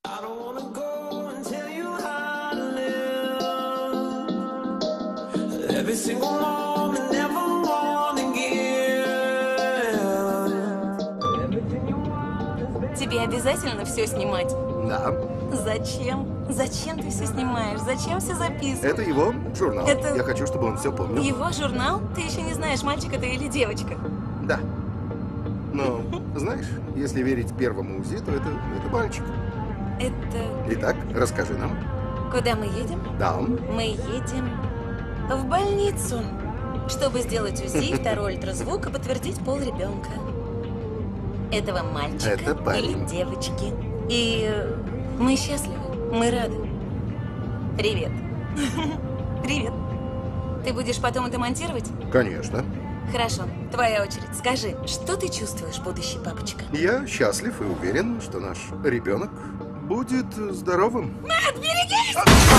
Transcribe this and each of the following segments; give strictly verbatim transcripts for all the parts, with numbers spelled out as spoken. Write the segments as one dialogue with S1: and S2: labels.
S1: I don't wanna go and tell you how to live. Every single moment, never wanna give. Everything you want is better.
S2: Тебе обязательно все снимать?
S3: Да.
S2: Зачем? Зачем ты все снимаешь? Зачем все записываешь?
S3: Это его журнал.
S2: Это-
S3: Я хочу, чтобы он все помнил.
S2: Его журнал? Ты еще не знаешь, мальчик это или девочка.
S3: Да. Но, знаешь, если верить первому УЗИ, то это, это мальчик.
S2: Это...
S3: Итак, расскажи нам.
S2: Куда мы едем?
S3: Да.
S2: Мы едем в больницу, чтобы сделать УЗИ, второй ультразвук и подтвердить пол ребенка. Этого мальчика
S3: Это парень.
S2: или девочки. И э, мы счастливы, мы рады. Привет. Привет. Ты будешь потом это монтировать?
S3: Конечно.
S2: Хорошо, твоя очередь. Скажи, что ты чувствуешь, будущий папочка?
S3: Я счастлив и уверен, что наш ребенок будет здоровым.
S2: Мэтт, берегись!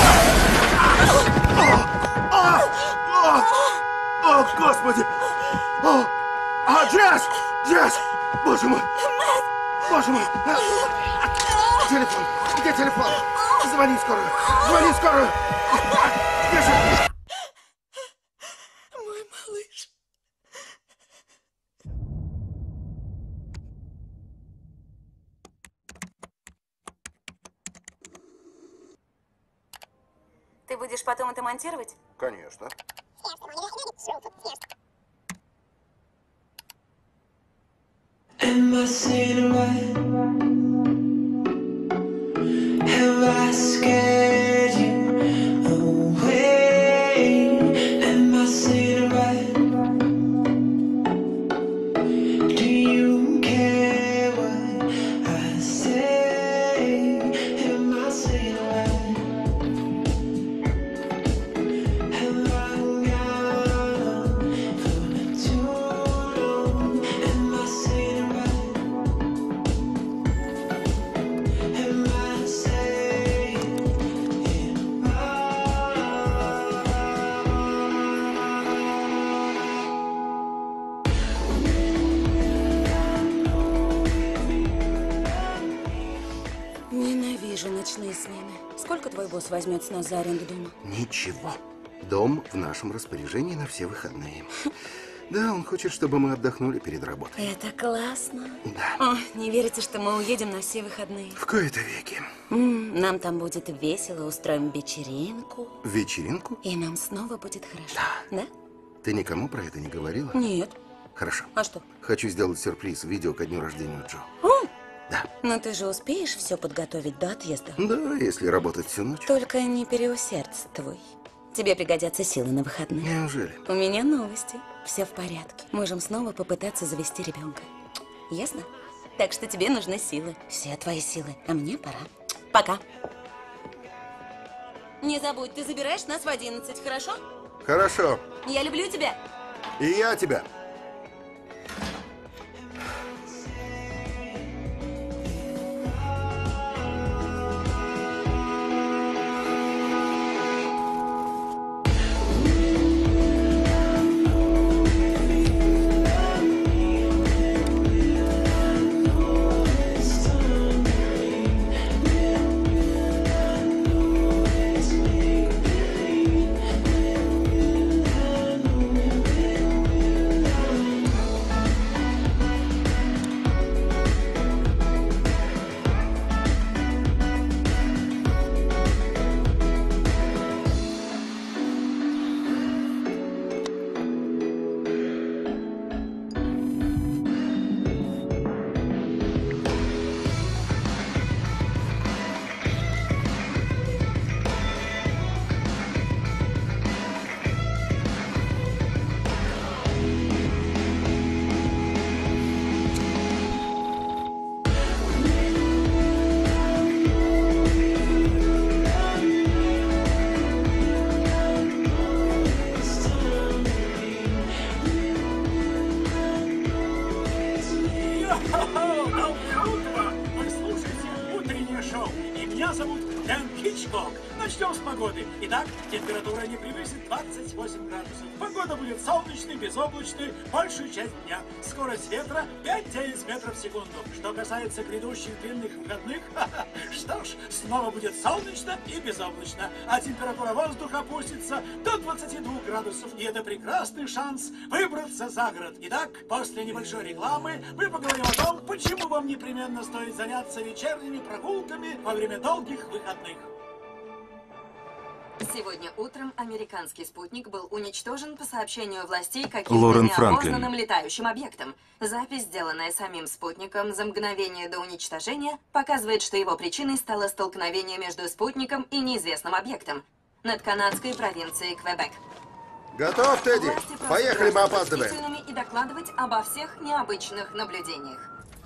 S3: О, Господи! О, а, Джесс! Джесс! Боже мой! Боже мой! Телефон! Где телефон? Звони в скорую! Звони в скорую! Бежи!
S2: Мой малыш. Ты будешь потом это монтировать?
S3: Конечно.
S1: Am I saying right? Have I scared you away? Am I saying right? Do you care what I say? Am I saying right? Have I gone for too long? Am I saying right? Am I saying it
S2: Ненавижу ночные смены. Сколько твой босс возьмет с нас за аренду дома?
S3: Ничего. Дом в нашем распоряжении на все выходные. Да, он хочет, чтобы мы отдохнули перед работой.
S2: Это классно.
S3: Да.
S2: О, не верите, что мы уедем на все выходные?
S3: В кои-то веки.
S2: М, нам там будет весело, устроим вечеринку.
S3: Вечеринку?
S2: И нам снова будет хорошо.
S3: Да.
S2: Да?
S3: Ты никому про это не говорила?
S2: Нет.
S3: Хорошо.
S2: А что?
S3: Хочу сделать сюрприз. Видео ко дню рождения Джо.
S2: О,
S3: Да.
S2: но ты же успеешь все подготовить до отъезда?
S3: Да, если работать всю ночь.
S2: Только не переусердствуй. Тебе пригодятся силы на выходные.
S3: Неужели?
S2: У меня новости. Все в порядке. Можем снова попытаться завести ребенка. Ясно? Так что тебе нужны силы. Все твои силы. А мне пора. Пока. Не забудь, ты забираешь нас в одиннадцать, хорошо?
S3: Хорошо.
S2: Я люблю тебя.
S3: И я тебя.
S4: Вы слушаете утреннее шоу, и меня зовут Альфред Хичкок. Начнем с погоды. Итак, температура не превысит двадцать восемь градусов. Погода будет солнечной, безоблачной большую часть дня. Скорость ветра пять-девять метров в секунду. Что касается грядущих длинных выходных, что ж, снова будет солнечно и безоблачно. А температура воздуха опустится до двадцати двух градусов. И это прекрасный шанс выбраться за город. Итак, после небольшой рекламы мы поговорим о том, почему вам непременно стоит заняться вечерними прогулками во время долгих выходных.
S5: Сегодня утром американский спутник был уничтожен по сообщению властей
S3: Лорен
S5: каким-то
S3: Франклин.
S5: неопознанным летающим объектом. Запись, сделанная самим спутником за мгновение до уничтожения, показывает, что его причиной стало столкновение между спутником и неизвестным объектом над канадской провинцией Квебек.
S3: Готов, Тедди?
S5: Власти просят
S3: Поехали, мы
S5: быть
S3: опаздываем.
S5: бдительными и докладывать обо всех необычных наблюдениях.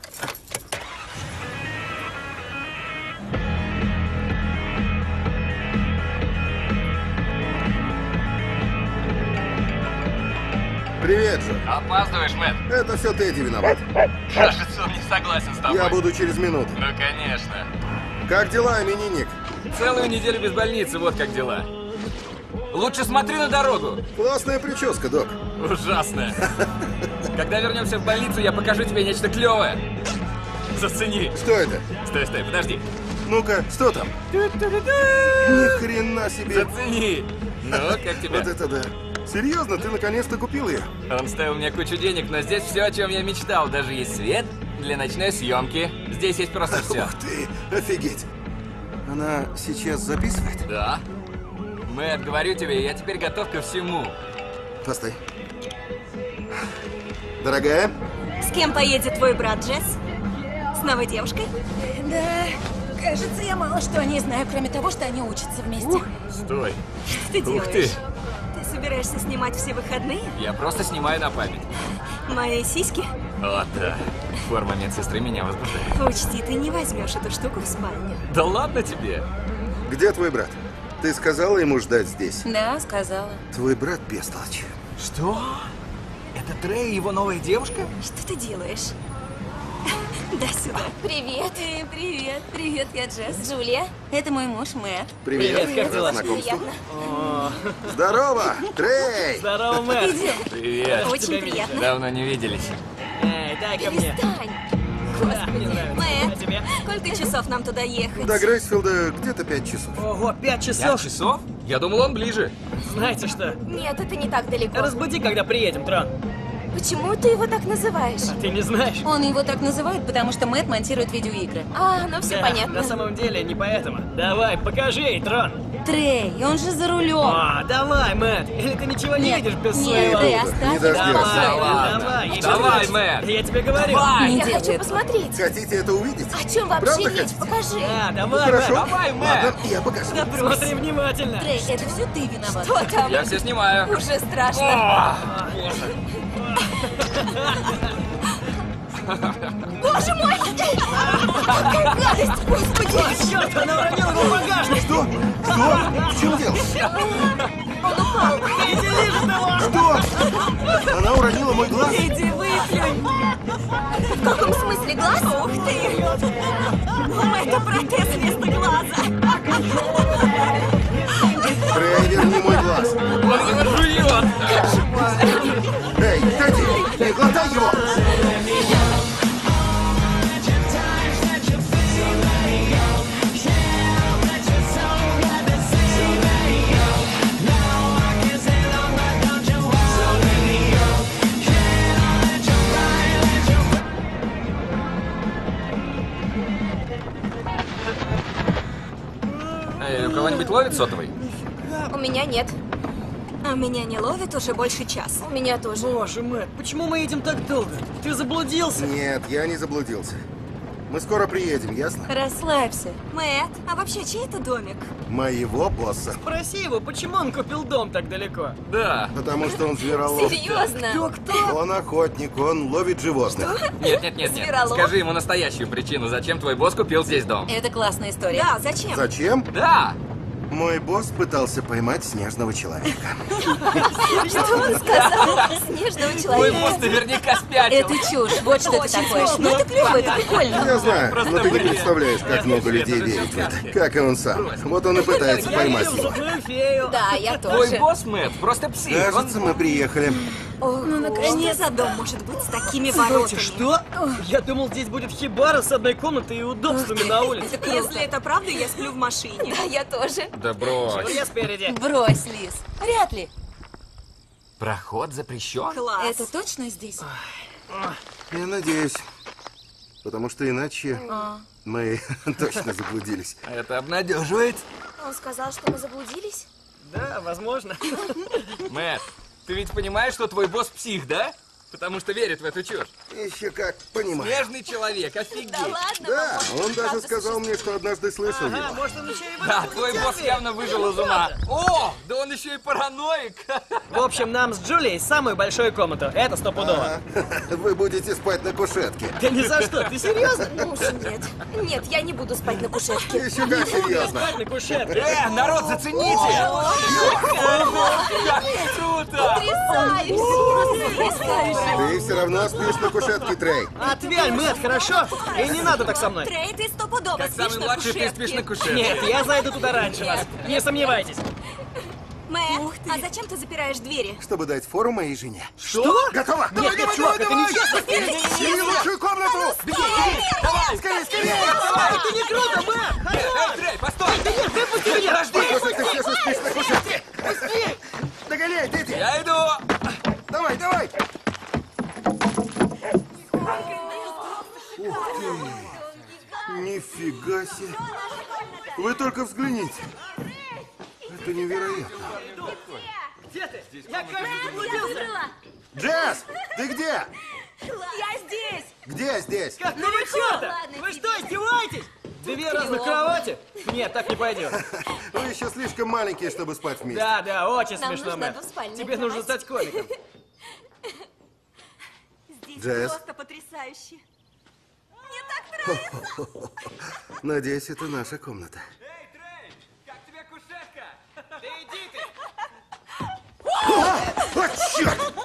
S3: Привет же.
S6: Опаздываешь, Мэтт.
S3: Это все Тедди виноват.
S6: Кажется, он не согласен с тобой.
S3: Я буду через минуту.
S6: Ну, конечно.
S3: Как дела, именинник?
S6: Целую неделю без больницы, вот как дела. Лучше смотри на дорогу.
S3: Классная прическа, док.
S6: Ужасная. Когда вернемся в больницу, я покажу тебе нечто клевое. Зацени.
S3: Что это?
S6: Стой, стой, подожди.
S3: Ну-ка, что там? Ни хрена себе.
S6: Зацени. Ну, как тебе?
S3: Вот это да. Серьезно, ты наконец-то купил ее?
S6: Он стоил мне кучу денег, но здесь все, о чем я мечтал. Даже есть свет для ночной съемки. Здесь есть просто все.
S3: Ух ты, офигеть. Она сейчас записывает?
S6: Да. Мэтт, говорю тебе, я теперь готов ко всему.
S3: Постой. Дорогая?
S2: С кем поедет твой брат, Джесс? С новой девушкой? Да, кажется, я мало что не знаю, кроме того, что они учатся вместе.
S6: Стой.
S2: Что ты
S6: Ух
S2: делаешь?
S6: ты.
S2: Ты собираешься снимать все выходные?
S6: Я просто снимаю на память.
S2: Мои сиськи?
S6: О, да. Форма медсестры меня возбуждает.
S2: Учти, ты не возьмешь эту штуку в спальню.
S6: Да ладно тебе.
S3: Где твой брат? Ты сказала ему ждать здесь?
S2: Да, сказала.
S3: Твой брат бестолочь.
S6: Что? Это Трей и его новая девушка?
S2: Что ты делаешь? Да сюда. Привет. Э, привет. Привет, я Джесс. Джулия. Это мой муж Мэтт.
S3: Привет.
S7: Привет, как дела?
S3: Рад знакомству.
S7: О,
S3: Здорово, Трей!
S7: здорово, Мэтт.
S2: Идем.
S6: Привет.
S2: Очень
S7: тебя
S2: приятно.
S6: Давно не виделись.
S7: Эй, дай-ка мне.
S2: Перестань.
S7: Да, мне нравится. А
S2: Мэтт,
S7: тебе?
S2: сколько часов нам туда ехать?
S3: До Грейсфилда где-то пять часов.
S7: Ого, пять
S6: Пять
S7: часов.
S6: часов? Я думал, он ближе.
S7: Знаете что?
S2: Нет, это не так далеко.
S7: Разбуди, когда приедем, Трон.
S2: Почему ты его так называешь?
S7: А ты не знаешь?
S2: Он его так называет, потому что Мэтт монтирует видеоигры. А, ну все
S7: Да,
S2: понятно.
S7: на самом деле не поэтому. Давай, покажи ей, Трон.
S2: Трей, он же за рулем.
S7: О, давай, Мэтт. Или ты ничего не
S2: Нет,
S7: видишь без
S2: нет,
S7: своего...
S2: Трей,
S3: Не
S2: оставь.
S3: дождешься.
S7: Давай,
S6: Да ладно.
S7: давай, ей
S6: Давай,
S7: понравится.
S6: Мэтт.
S7: Я тебе говорю.
S6: Давай.
S2: Не
S8: Я
S2: делай
S8: хочу
S2: этого.
S8: посмотреть.
S3: Хотите это увидеть?
S8: О чем вообще
S3: Правда
S8: речь?
S3: хотите?
S8: Покажи.
S7: Да,
S3: Ну,
S7: давай,
S3: хорошо.
S7: Мэтт.
S6: Давай,
S3: Ладно,
S6: Мэтт.
S3: я покажу.
S2: Да брось.
S7: Смотри внимательно.
S2: Трей, это все ты виноват.
S8: Что там?
S6: Я все снимаю.
S8: Уже страшно.
S6: О,
S8: Боже мой! Какая гадость, господи!
S7: Черт, она уронила его в багажник.
S3: Что? Что? В чем дело?
S8: Он упал.
S7: Иди, лижет его.
S3: Что? Она уронила мой глаз?
S2: Иди выплюнь.
S8: В каком смысле глаз?
S2: Ух ты! Это протез вместо глаза.
S3: Трей, верни мой глаз.
S6: он его жует.
S3: Эй, Тедди, не глотай его!
S6: Эй, у кого-нибудь ловит сотовый?
S8: У меня нет.
S2: А меня не ловит уже больше часа.
S8: У меня тоже.
S7: Боже, Мэтт, почему мы едем так долго? Ты заблудился?
S3: Нет, я не заблудился. Мы скоро приедем, ясно?
S2: Расслабься. Мэтт, а вообще чей это домик?
S3: Моего босса.
S7: Спроси его, почему он купил дом так далеко?
S6: Да.
S3: Потому что он зверолов.
S8: Серьезно?
S7: Кто-кто?
S3: Он охотник, он ловит животных.
S6: Нет, нет, нет, нет.
S8: Зверолов?
S6: Скажи ему настоящую причину, зачем твой босс купил здесь дом.
S2: Это классная история. Да, зачем?
S3: Зачем?
S6: Да.
S3: Мой босс пытался поймать снежного человека.
S8: Что он сказал? Снежного
S6: Твой
S8: человека.
S6: босс наверняка спятил.
S2: Это чушь. Вот что это такое. Ну это клево, это прикольно.
S3: Я знаю,
S6: Просто
S3: но ты не
S6: бред.
S3: представляешь, как много людей верит в это. Как и он сам. Вот он и пытается
S7: Я
S3: поймать
S7: видел
S3: его.
S7: зубную фею.
S8: Да, я
S6: Твой
S8: тоже.
S6: босс, Мэтт, просто псих. Он...
S3: Кажется, мы приехали.
S8: Ну, наконец, за дом может быть с такими
S7: Стойте,
S8: воротами.
S7: что? Я думал, здесь будет хибара с одной комнатой и удобствами на улице.
S8: Если это правда, я сплю в машине. Да, я тоже.
S6: Да брось.
S7: Я спереди.
S2: Брось, Лиз. Вряд ли.
S6: Проход запрещен?
S8: Класс.
S2: Это точно здесь?
S3: Я надеюсь. Потому что иначе мы точно заблудились.
S6: Это обнадеживает.
S8: Он сказал, что мы заблудились?
S7: Да, возможно.
S6: Мэтт, ты ведь понимаешь, что твой босс псих, да? Потому что верит в эту чушь.
S3: Еще как понимаю.
S6: Снежный человек, офигеть.
S8: Да ладно,
S3: Да,
S8: по-моему,
S3: он даже
S8: правда
S3: сказал мне, что однажды слышал
S7: Ага,
S3: его.
S7: может, он еще и
S6: Да,
S7: в
S6: твой
S7: этом
S6: босс
S7: терпит.
S6: явно выжил из ума. О, да он еще и параноик.
S7: В общем, нам с Джулией самую большую комнату. Это стопудово.
S3: А, Вы будете спать на кушетке.
S7: Да ни за что, ты серьезно?
S8: Ну уж нет. Нет, я не буду спать на кушетке.
S3: Еще как серьезно.
S7: Спать на кушетке.
S6: Э, народ, зацените. Как круто.
S3: Ты все равно спишь на кушетке, Трей.
S7: Отвяль, Мэтт, хорошо? И не надо так со мной.
S8: Трей, ты стопудово
S6: Как
S8: спишь
S6: самый
S8: на
S6: младший, ты
S8: кушетке.
S6: спишь на кушетке.
S7: Нет, я зайду туда раньше вас. Не сомневайтесь.
S8: Мэтт, а зачем ты запираешь двери?
S3: Чтобы дать фору моей жене.
S7: Что?
S3: Готово?
S7: Нет, нет, чувак, это нечестно.
S3: Бери лучшую комнату! Беги,
S6: Давай,
S3: Скорее, скорее!
S7: Это не круто, Мэтт!
S6: Эй, Трей, постой.
S7: Выпусти меня!
S3: Похоже, ты все же спишь на кушетке. Догоняй, Тити!
S6: Я иду.
S3: Давай, давай! Ух ты! Нифига себе! Вы только взгляните! Это невероятно!
S7: Где ты? Я, кажется, заблудился.
S3: Джесс! Ты где?
S8: Я здесь!
S3: Где здесь?
S7: Какого черта? Вы что, издеваетесь? Две разных кровати? Нет, так не пойдет.
S3: Вы еще слишком маленькие, чтобы спать вместе.
S7: Да, да, очень
S8: Нам
S7: смешно,
S8: нужна
S7: Мэтт.
S8: двуспальная
S7: Тебе нужно
S8: кровать.
S7: стать комиком.
S8: Здесь
S3: Джесс.
S8: просто потрясающе. Мне так нравится.
S3: Надеюсь, это наша комната.
S6: Эй, Трей, как тебе кушетка? Да иди ты.
S3: О, черт!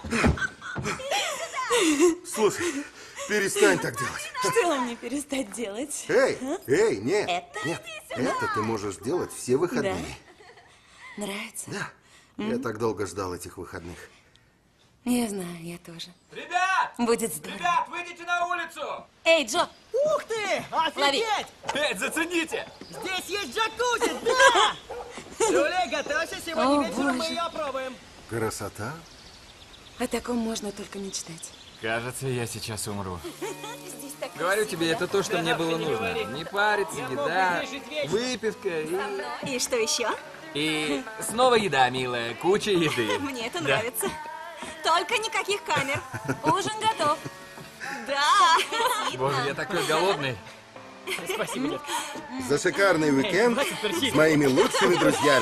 S3: Слушай, перестань так делать.
S2: Что мне перестать делать?
S3: Эй, эй, нет,
S2: Это?
S3: нет, это ты можешь делать все выходные.
S2: Нравится?
S3: Да, я так долго ждал этих выходных.
S2: Я знаю, я тоже.
S6: Ребят!
S2: Будет здорово.
S6: Ребят, выйдите на улицу!
S2: Эй, Джо!
S7: Ух ты!
S2: Лови.
S7: Офигеть!
S6: Эй, зацените!
S7: Здесь есть джакузи, да! Джулия, готовься, сегодня
S2: О,
S7: вечером мы
S2: боже.
S7: ее опробуем.
S3: Красота.
S2: О таком можно только мечтать.
S6: Кажется, я сейчас умру.
S8: Здесь так
S6: Говорю
S8: красиво,
S6: тебе,
S8: да?
S6: это то, что
S7: Да,
S6: мне
S7: ты
S6: было
S7: не
S6: нужно.
S7: говори.
S6: Не париться,
S7: Я мог
S6: еда,
S7: бы здесь жить вечно.
S6: выпивка и...
S8: И что еще?
S6: И снова еда, милая, куча еды.
S8: Мне это
S6: Да.
S8: нравится. Только никаких камер.
S2: Ужин готов.
S8: Да.
S6: Боже, я такой голодный.
S7: Спасибо, детка.
S3: За шикарный уикенд
S7: хватит персик.
S3: с моими лучшими друзьями.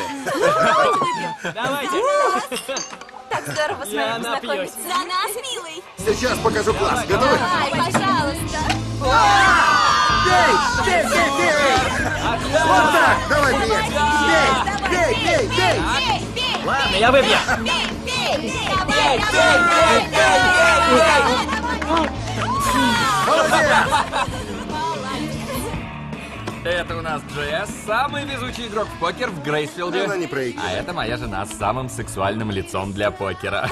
S7: Давайте.
S8: Так здорово с
S7: Я
S8: вами
S7: напьюсь.
S8: познакомиться. За нас, милый.
S3: Сейчас покажу класс. Готовы?
S8: Ай, пожалуйста.
S3: Бей! Бей, бей, бей! Вот так! Давай, приятель! Бей! Бей, бей, бей!
S8: Бей, бей,
S7: Ладно, я выпью.
S8: бей, бей. Давай, давай, давай.
S3: Молодец!
S6: Это у нас Джесс, самый везучий игрок в покер в Грейсфилде.
S3: Она не проигрывает.
S6: А это моя жена с самым сексуальным лицом для покера.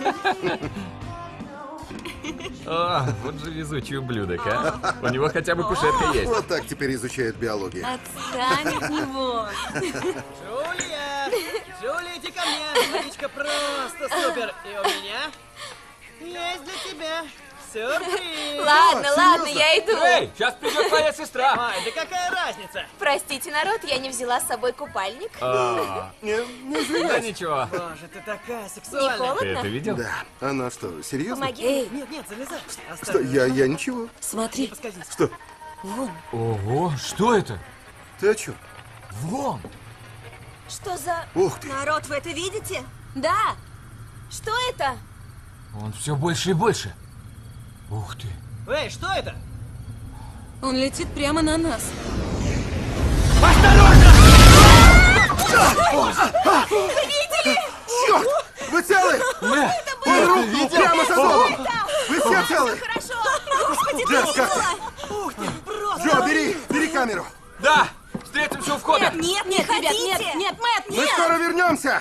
S6: О, вот же везучий ублюдок, а. У него хотя бы кушетка есть.
S3: Вот так теперь изучают биологию.
S2: Отстань от него.
S7: Джулия! Джулия, иди ко мне. Водичка просто супер. И у меня есть для тебя сюрприз.
S8: Ладно,
S3: О,
S8: ладно,
S3: серьезно?
S8: я иду.
S6: Эй, сейчас придет твоя сестра.
S7: Ай, да какая разница?
S8: Простите, народ, я не взяла с собой купальник.
S6: А,
S3: Не, не
S6: Да ничего.
S7: Боже, ты такая
S8: Не
S7: сексуальная.
S6: Ты
S8: холодно?
S6: это видел?
S3: Да. Она что, серьезно?
S8: Помоги.
S2: Эй,
S7: Нет, нет, залезай.
S3: Что,
S7: Оставь.
S3: я, я ничего.
S2: смотри,
S7: Поскользнись.
S3: Что?
S2: вон.
S6: Ого, что это?
S3: Ты о чем?
S6: Вон.
S8: Что за...
S3: Ух ты!
S8: Народ, вы это видите?
S2: Да,
S8: Что это?
S6: Он все больше и больше. Ух ты.
S7: Эй, что это?
S2: он летит прямо на нас.
S8: Видели?
S3: Черт! Вы целы? Он рухнул прямо за домом! Вы все целы?
S8: Хорошо. Господи,
S3: Джесс, как ты?
S7: Ух ты, просто...
S3: Джо, бери, бери камеру!
S6: Да! Встретимся у входа!
S8: Нет, не
S2: Нет, ребят,
S8: хотите.
S2: нет, нет, Мэтт,
S3: Мы
S2: нет!
S3: скоро вернемся!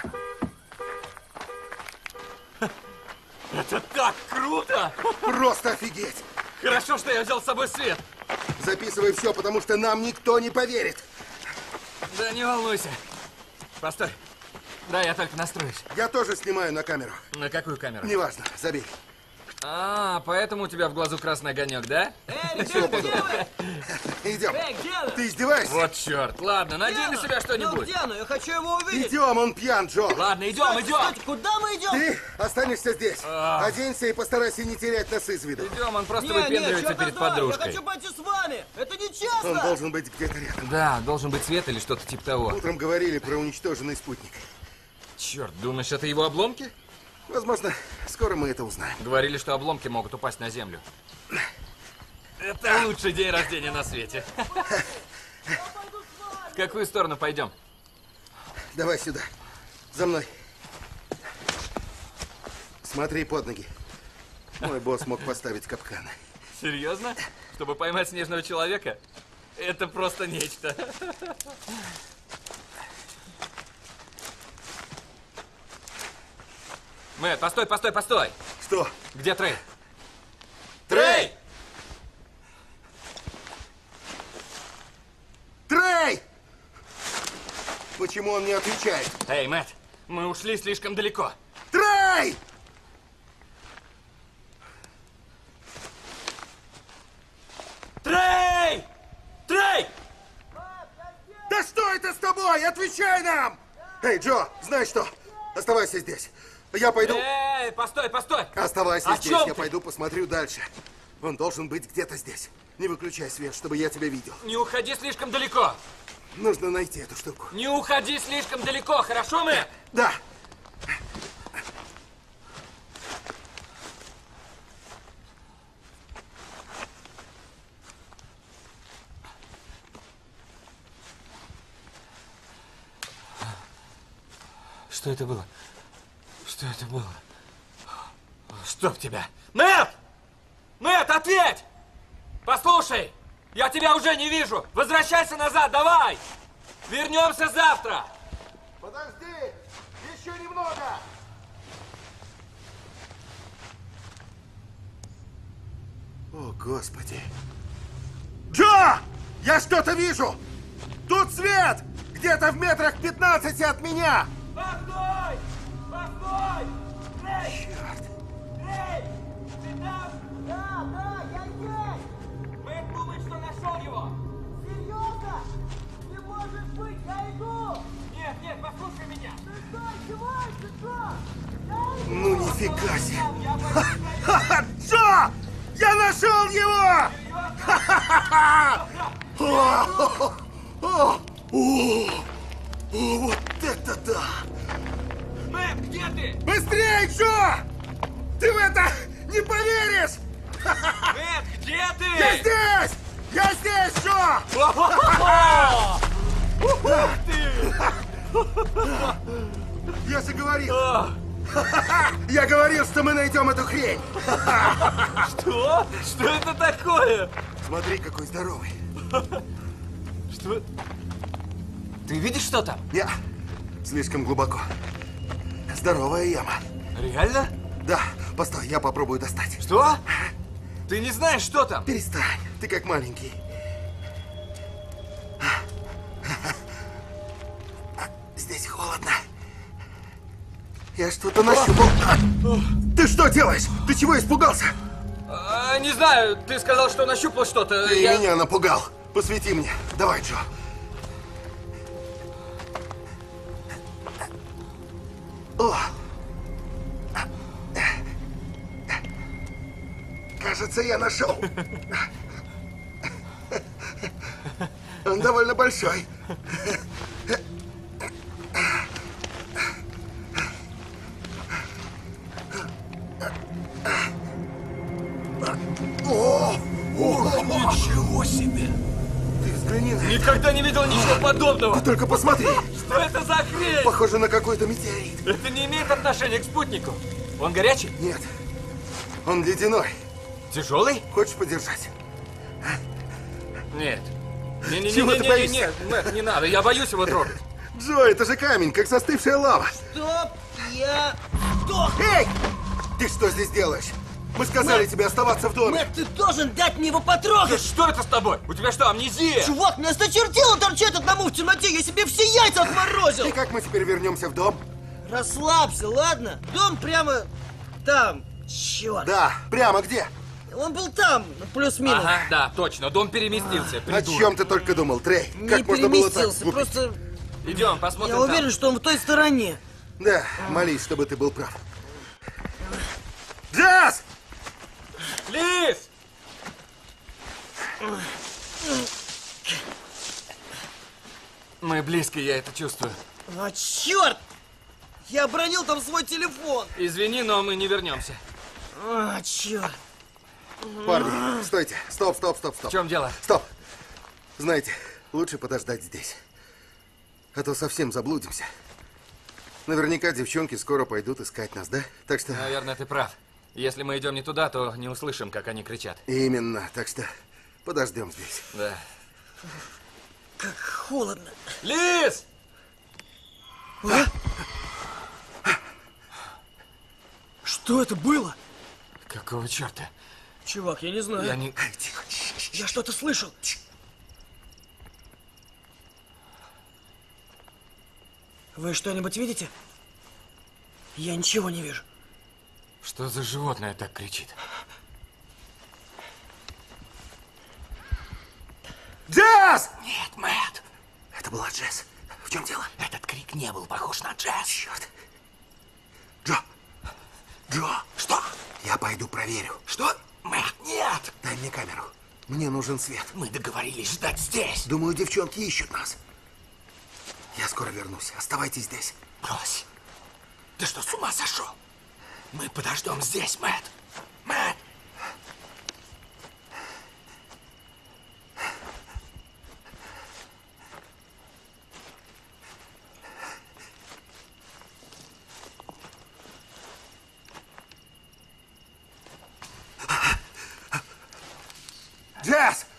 S6: Это так круто!
S3: Просто офигеть!
S6: Хорошо, что я взял с собой свет.
S3: Записывай все, потому что нам никто не поверит.
S6: Да не волнуйся. Постой. Да, я только настроюсь.
S3: Я тоже снимаю на камеру.
S6: На какую камеру?
S3: Неважно, забей.
S6: А, поэтому у тебя в глазу красный огонек, да?
S7: Эй, ребята, где вы?
S3: Идем.
S7: Эй, где вы?
S3: Ты издеваешься?
S6: Вот черт. Ладно, надень на
S7: Где
S6: себя
S7: вы? Ну
S6: что-нибудь.
S7: где, ну я хочу его увидеть.
S3: Идем, он пьян, Джо.
S6: Ладно, идем,
S7: Стойте,
S6: идем.
S7: стойте, куда мы идем?
S3: Ты останешься здесь.
S6: А.
S3: Оденься и постарайся не терять нас из виду.
S6: Идем, он просто
S7: Не, не,
S6: выпендривается
S7: черт
S6: перед
S7: знает,
S6: подружкой.
S7: я хочу пойти с вами. Это нечестно.
S3: Он должен быть где-то рядом.
S6: Да, должен быть свет или что-то типа того.
S3: Утром говорили про уничтоженный спутник.
S6: Черт, думаешь, это его обломки?
S3: Возможно, скоро мы это узнаем.
S6: Говорили, что обломки могут упасть на землю. Это лучший день рождения на свете. В какую сторону пойдем?
S3: Давай сюда. За мной. Смотри под ноги. Мой босс мог поставить капканы.
S6: Серьезно? Чтобы поймать снежного человека? Это просто нечто. Мэтт, постой, постой, постой!
S3: Что?
S6: Где Трей?
S3: Трей! Трей! Почему он не отвечает?
S6: Эй, Мэтт, мы ушли слишком далеко.
S3: Трей!
S6: Трей! Трей!
S3: Да что это с тобой? Отвечай нам! Эй, Джо, знаешь что? Оставайся здесь. Я пойду...
S6: Эй, постой, постой!
S3: Оставайся
S6: О
S3: здесь,
S6: чем
S3: я
S6: ты?
S3: пойду посмотрю дальше. Он должен быть где-то здесь. Не выключай свет, чтобы я тебя видел.
S6: Не уходи слишком далеко.
S3: Нужно найти эту штуку.
S6: Не уходи слишком далеко, хорошо, Мэтт?
S3: Да.
S6: Что это было? Что это было? Чтоб тебя! Мэтт! Мэтт, ответь! Послушай! Я тебя уже не вижу! Возвращайся назад, давай! Вернемся завтра!
S3: Подожди! Еще немного! О, Господи! Джо! Я что-то вижу! Тут свет! Где-то в метрах пятнадцати от меня!
S6: Постой! Постой! Трей!
S3: Черт!
S6: Трей! Ты там?
S7: Да, да, я здесь.
S6: Мэтт думает, что нашел его!
S7: Серьезно? Не может быть, я иду.
S6: Нет, нет, послушай меня!
S7: Ты что, издеваешься, что?
S3: Ну нифига себе! Ха-ха! Джо! Я нашел его! Ха-ха-ха! О, о, о, о, вот это да!
S6: Мэтт, где ты?
S3: Быстрее, Джо! Ты в это не поверишь!
S6: Мэтт, где ты?
S3: Я здесь! Я здесь, Джо!
S6: Ух ты!
S3: Я же говорил! Я говорил, что мы найдем эту хрень!
S6: Что? Что это такое?
S3: Смотри, какой здоровый!
S6: Что? Ты видишь, что там?
S3: Я слишком глубоко. Здоровая яма.
S6: Реально?
S3: Да, постой, я попробую достать.
S6: Что? Ты не знаешь, что там?
S3: Перестань, ты как маленький. Здесь холодно. Я что-то нащупал. Ты что делаешь? Ты чего испугался?
S6: А, не знаю, ты сказал, что нащупал что-то.
S3: Ты
S6: Я-
S3: меня напугал. Посвети мне. Давай, Джо. О! Кажется, я нашел. Он довольно большой. О! О!
S4: Ничего себе!
S3: Ты взгляни на это.
S6: Никогда не видел ничего подобного.
S3: Ты только посмотри.
S6: Что это за хрень?
S3: Похоже на какой-то метеорит.
S6: Это не имеет отношения к спутнику. Он горячий?
S3: Нет. Он ледяной.
S6: Тяжелый?
S3: Хочешь подержать?
S6: Нет.
S3: Чего ты боишься?
S6: Не-не-не, Мэтт, не надо, я боюсь его трогать.
S3: Джо, это же камень, как застывшая лава.
S7: Стоп! Я... Сдох!
S3: Эй! Ты что здесь делаешь? Мы сказали
S7: Мэтт!
S3: тебе оставаться в доме.
S7: Мэтт, ты должен дать мне его
S6: Да
S7: потрогать!
S6: что это с тобой? У тебя что, амнезия?
S7: Чувак, мне осточертело торчать одному в темноте! Я себе все яйца отморозил!
S3: И как мы теперь вернемся в дом?
S7: Расслабься, ладно? Дом прямо там. Черт!
S3: Да, прямо где?
S7: Он был там, плюс-минус.
S6: Ага, да, точно, дом переместился.
S3: О
S6: Придурок.
S3: чем ты только думал, Трей?
S7: Не
S3: Как можно было так
S7: переместился,
S3: глупить?
S7: просто...
S6: Идем, посмотрим
S7: Я уверен,
S6: там.
S7: что он в той стороне.
S3: Да, молись, чтобы ты был прав. Джаз!
S6: Лиз! Мы близко, я это чувствую.
S7: А, черт! Я обронил там свой телефон.
S6: Извини, но мы не вернемся.
S7: А, черт.
S3: Парни, стойте. Стоп, стоп, стоп, стоп.
S6: В чем дело?
S3: Стоп. Знаете, лучше подождать здесь. А то совсем заблудимся. Наверняка девчонки скоро пойдут искать нас, да? Так что...
S6: Наверное, ты прав. Если мы идем не туда, то не услышим, как они кричат.
S3: Именно. Так что подождем здесь.
S6: Да.
S7: Как холодно.
S6: Лиз!
S7: А? Что это было?
S6: Какого черта?
S7: Чувак, я не знаю.
S6: Я не...
S3: Тихо.
S7: Я что-то слышал. Вы что-нибудь видите? Я ничего не вижу.
S6: Что за животное так кричит?
S3: Джаз!
S6: Нет, Мэтт.
S3: Это была Джесс. В чем дело?
S6: Этот крик не был похож на джаз.
S3: Черт. Джо! Джо!
S6: Что?
S3: Я пойду проверю.
S6: Что? Мэтт, нет!
S3: Дай мне камеру. Мне нужен свет.
S6: Мы договорились ждать здесь.
S3: Думаю, девчонки ищут нас. Я скоро вернусь. Оставайтесь здесь.
S6: Брось. Ты что, с ума сошел? Мы подождем здесь, Мэтт. Мэтт!
S3: Джесс!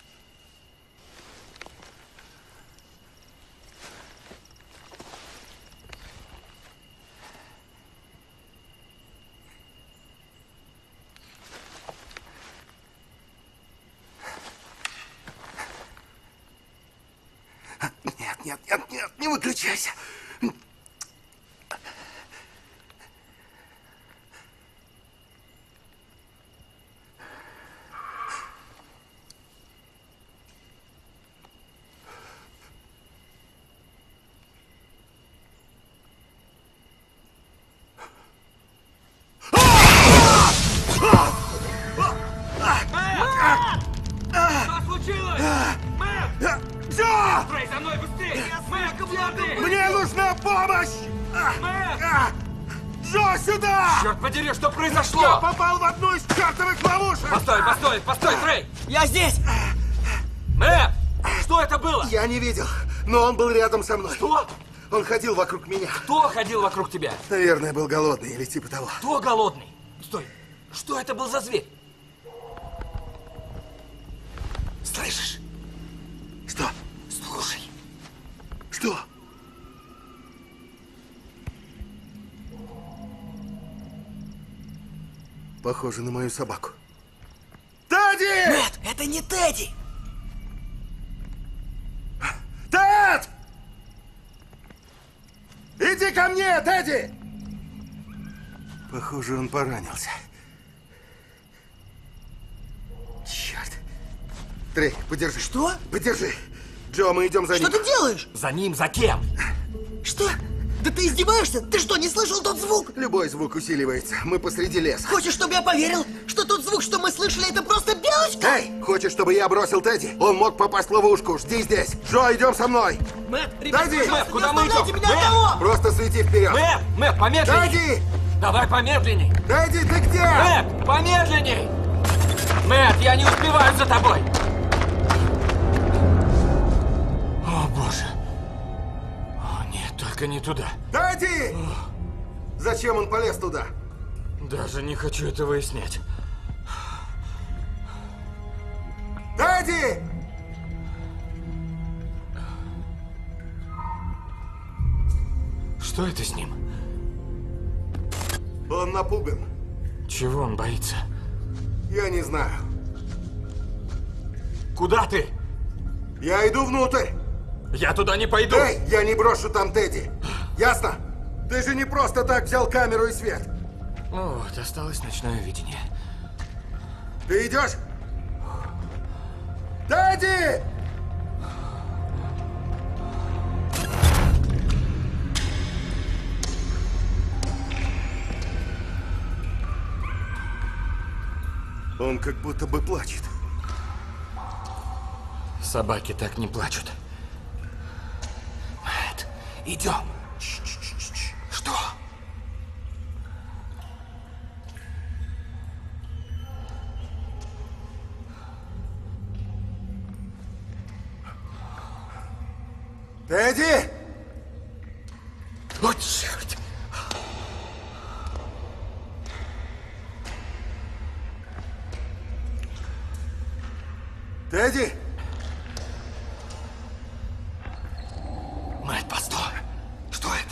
S3: Нет, нет, нет, нет, не выключайся.
S6: Что случилось? Мэтт!
S3: Джо!
S6: Трей, за мной быстрее! Мэтт, где ты?
S3: Мне нужна помощь!
S6: Мэтт!
S3: А! Джо, сюда!
S6: Черт подери, что
S3: Я
S6: произошло?
S3: попал в одну из чертовых ловушек!
S6: Постой, постой, постой, Трей!
S7: Я здесь!
S6: Мэтт! Что это было?
S3: Я не видел, но он был рядом со мной.
S6: Что?
S3: Он ходил вокруг меня.
S6: Кто ходил вокруг тебя?
S3: Наверное, был голодный или типа того.
S6: Кто голодный? Стой! Что это был за зверь? Слышишь?
S3: Что?
S6: Слушай.
S3: Что? Похоже на мою собаку. Тедди!
S7: Мэтт, это не Тедди!
S3: Тед! Иди ко мне, Тедди! Похоже, он поранился. Черт. Трей, подержи.
S7: Что?
S3: Подержи. Джо, мы идем за
S7: Что
S3: ним.
S7: ты делаешь?
S6: За ним, за кем?
S7: Что? Да ты издеваешься? Ты что, не слышал тот звук?
S3: Любой звук усиливается. Мы посреди леса.
S7: Хочешь, чтобы я поверил, что тот звук, что мы слышали, это просто белочка?
S3: Эй, хочешь, чтобы я бросил Тедди? Он мог попасть в ловушку. Жди здесь. Джо, идем со мной.
S7: Мэтт, ребят,
S3: Тедди!
S7: пожалуйста,
S6: Куда
S7: не
S6: мы
S7: оставляйте
S6: идем?
S7: меня
S6: Мэтт!
S7: одного!
S3: Просто свети вперед.
S6: Мэтт, Мэтт, помедленней!
S3: Тедди!
S6: Давай помедленней!
S3: Тедди, ты где?
S6: Мэтт, помедленней! Мэтт, я не успеваю за тобой! Только не туда.
S3: Дэдди! Зачем он полез туда?
S6: Даже не хочу это выяснять.
S3: Дэдди!
S6: Что это с ним?
S3: Он напуган.
S6: Чего он боится?
S3: Я не знаю.
S6: Куда ты?
S3: Я иду внутрь.
S6: Я туда не пойду.
S3: Эй, я не брошу там Тедди. Ясно? Ты же не просто так взял камеру и свет.
S6: Вот, осталось ночное видение.
S3: Ты идешь? Тедди! Он как будто бы плачет.
S6: Собаки так не плачут. Мэтт, идем. Что?
S3: Тедди!
S6: О, черт!
S3: Тедди!
S6: Мэтт, постой! Что это?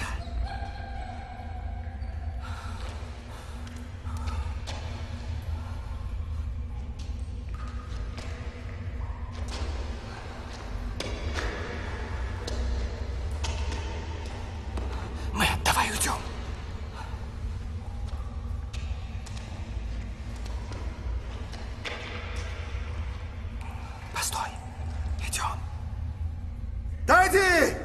S6: Мэтт, давай уйдем. Постой. Идем.
S3: Тедди!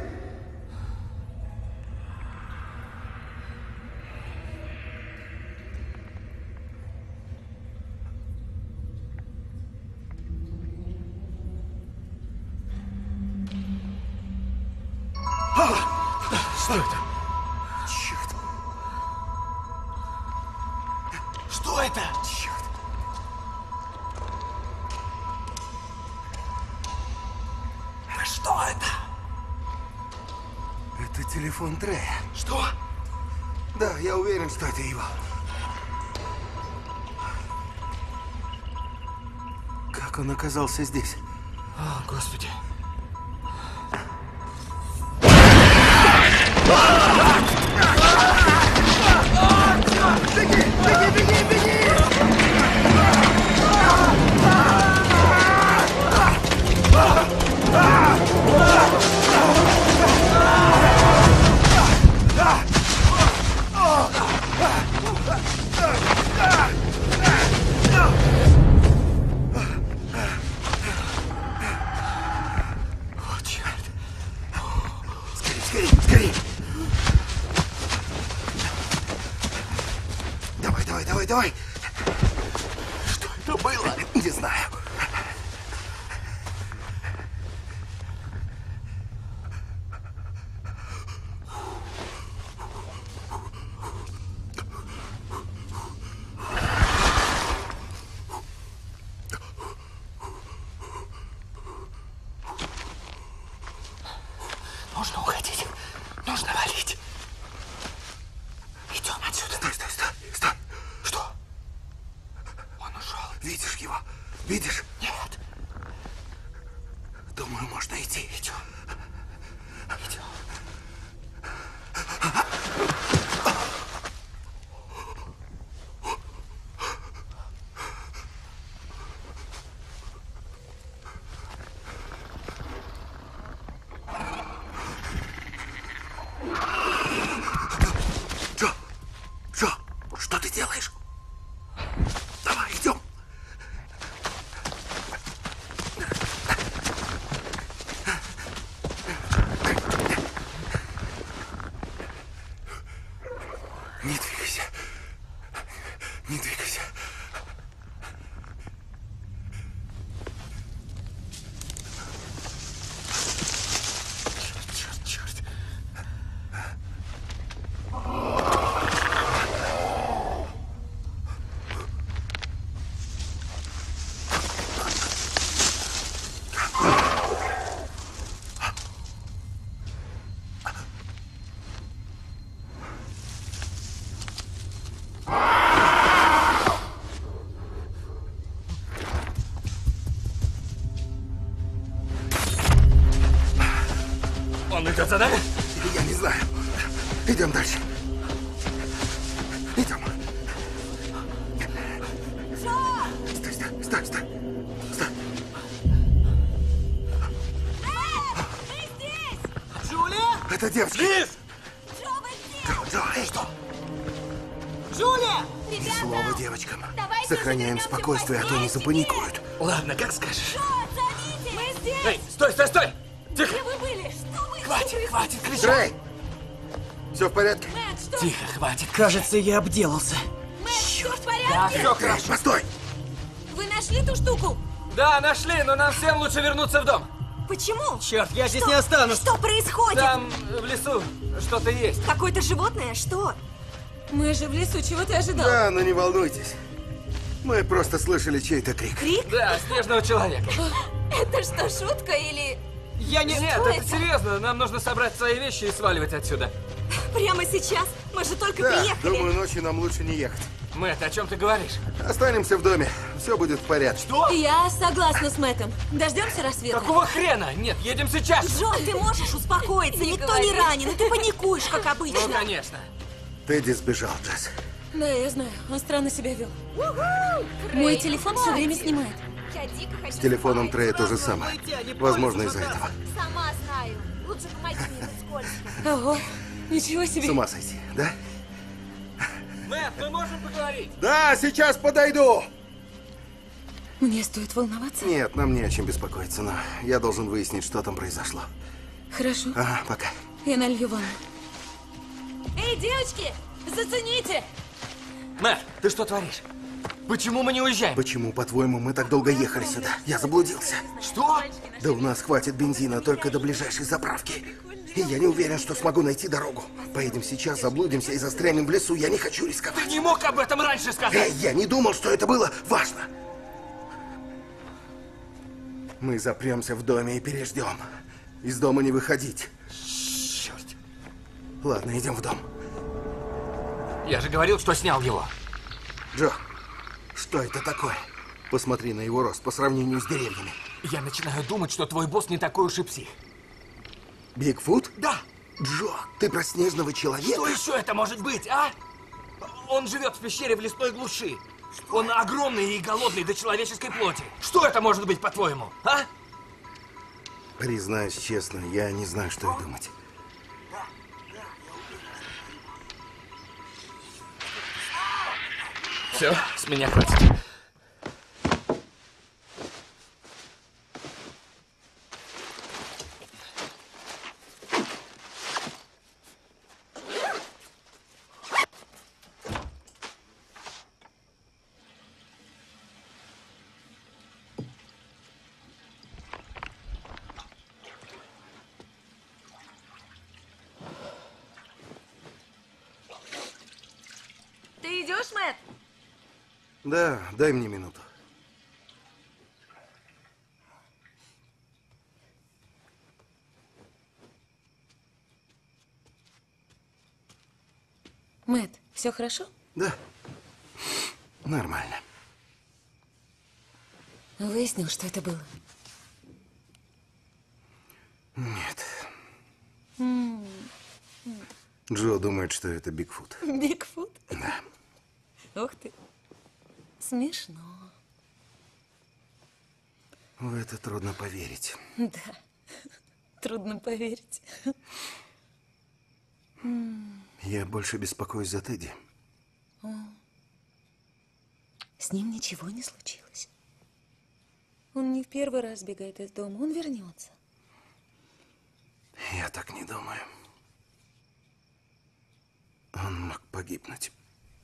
S6: Что это?
S3: Черт!
S6: Что это?
S3: Черт!
S6: Что это?
S3: Это телефон Трея.
S6: Что?
S3: Да, я уверен, что это его. Как он оказался здесь?
S6: О, Господи.
S3: Беги! Беги, беги, беги!
S6: О, черт.
S3: Скорей, скорей, скорей! Давай, давай, давай, давай! Что это было? Не знаю.
S6: Нужно уходить. Нужно валить. Идем отсюда.
S3: Стой, стой, стой, стой!
S6: Что? Он ушел.
S3: Видишь его? Видишь?
S6: Нет.
S3: Думаю, можно идти.
S6: Идем. Идем.
S3: Джо! Джо! Что ты делаешь? Давай, идем!
S6: Он идет за нами?
S3: Я не знаю. Идем дальше. Идем. Стой, стой, стой, стой. Стой.
S7: Джулия?
S3: Это девочка.
S6: Лиз!
S3: Джо, Джо, эй, что?
S7: Джулия!
S3: Ни слова девочкам. Сохраняем спокойствие, а то не запаникуют.
S6: Ладно, как скажешь.
S8: Мы здесь!
S6: Эй, стой, стой, стой! Тихо!
S8: Где вы были? Что вы
S6: Хватит, хватит кричать!
S3: Трей! Все в порядке?
S8: Мэтт, что?
S6: Тихо, хватит.
S7: Кажется, я обделался.
S8: Мэтт, все в
S6: Да,
S8: порядке?
S6: все
S3: Трей,
S6: хорошо.
S3: постой!
S8: Вы нашли ту штуку?
S6: Да, нашли, но нам всем лучше вернуться в дом.
S8: Почему?
S7: Черт, я здесь
S8: Что?
S7: не останусь.
S8: Что происходит?
S6: Там, в лесу, что-то есть.
S8: Какое-то животное? Что?
S2: Мы же в лесу, чего ты ожидал?
S3: Да, но не волнуйтесь. Мы просто слышали чей-то крик.
S8: Крик?
S6: Да, снежного человека.
S8: Это что, шутка или...
S7: Я не...
S6: Нет,
S8: Что
S6: это
S8: это?
S6: серьезно. Нам нужно собрать свои вещи и сваливать отсюда.
S8: Прямо сейчас? Мы же только
S3: Да,
S8: приехали.
S3: думаю, ночью нам лучше не ехать.
S6: Мэтт, о чем ты говоришь?
S3: Останемся в доме. Все будет в порядке.
S6: Что?
S2: Я согласна с Мэттом. Дождемся рассвета?
S6: Какого хрена? Нет, едем сейчас.
S8: Джон, ты можешь успокоиться?
S2: Не
S8: Никто не
S2: говори.
S8: ранен, и ты паникуешь, как обычно.
S6: Ну, конечно.
S3: Тедди сбежал, Джесс.
S2: Да, я знаю. Он странно себя вел. Мой телефон все время снимает.
S8: Я дико хочу
S3: С телефоном
S8: спать.
S3: Трея то же самое.
S7: Уйти, а не
S3: Возможно,
S7: пользоваться
S3: из-за этого.
S8: Сама знаю. Лучше помоги мне, тут скользко.
S2: Ого, ничего себе.
S3: С ума сойти, да?
S6: Мэтт, мы можем поговорить?
S3: Да, сейчас подойду!
S2: Мне стоит волноваться?
S3: Нет, нам не о чем беспокоиться, но я должен выяснить, что там произошло.
S2: Хорошо.
S3: Ага, пока.
S2: Я налью ванну.
S8: Эй, девочки, зацените!
S6: Мэтт, ты что творишь? Почему мы не уезжаем?
S3: Почему, по-твоему, мы так долго ехали сюда? Я заблудился.
S6: Что?
S3: Да у нас хватит бензина только до ближайшей заправки. И я не уверен, что смогу найти дорогу. Поедем сейчас, заблудимся и застрянем в лесу. Я не хочу
S6: Ты
S3: рисковать.
S6: не мог об этом раньше сказать.
S3: Эй, я не думал, что это было важно. Мы запремся в доме и переждем. Из дома не выходить.
S6: Черт.
S3: Ладно, идем в дом.
S6: Я же говорил, что снял его.
S3: Джо, что это такое? Посмотри на его рост по сравнению с деревьями.
S6: Я начинаю думать, что твой босс не такой уж и псих.
S3: Бигфут?
S6: Да.
S3: Джо, ты про снежного человека?
S6: Что еще это может быть, а? Он живет в пещере в лесной глуши. Он огромный и голодный до человеческой плоти. Что это может быть, по-твоему, а?
S3: Признаюсь честно, я не знаю, что и думать.
S6: Все, с меня хватит.
S8: Ты идешь, Мэтт?
S3: Да, дай мне минуту.
S2: Мэтт, все хорошо?
S3: Да, нормально.
S2: Выяснил, что это было?
S3: Нет. Джо думает, что это Бигфут.
S2: Бигфут?
S3: Да.
S2: Ух ты. Смешно.
S3: В это трудно поверить.
S2: Да. Трудно поверить.
S3: Я больше беспокоюсь за Тедди.
S2: С ним ничего не случилось. Он не в первый раз бегает из дома. Он вернется.
S3: Я так не думаю. Он мог погибнуть.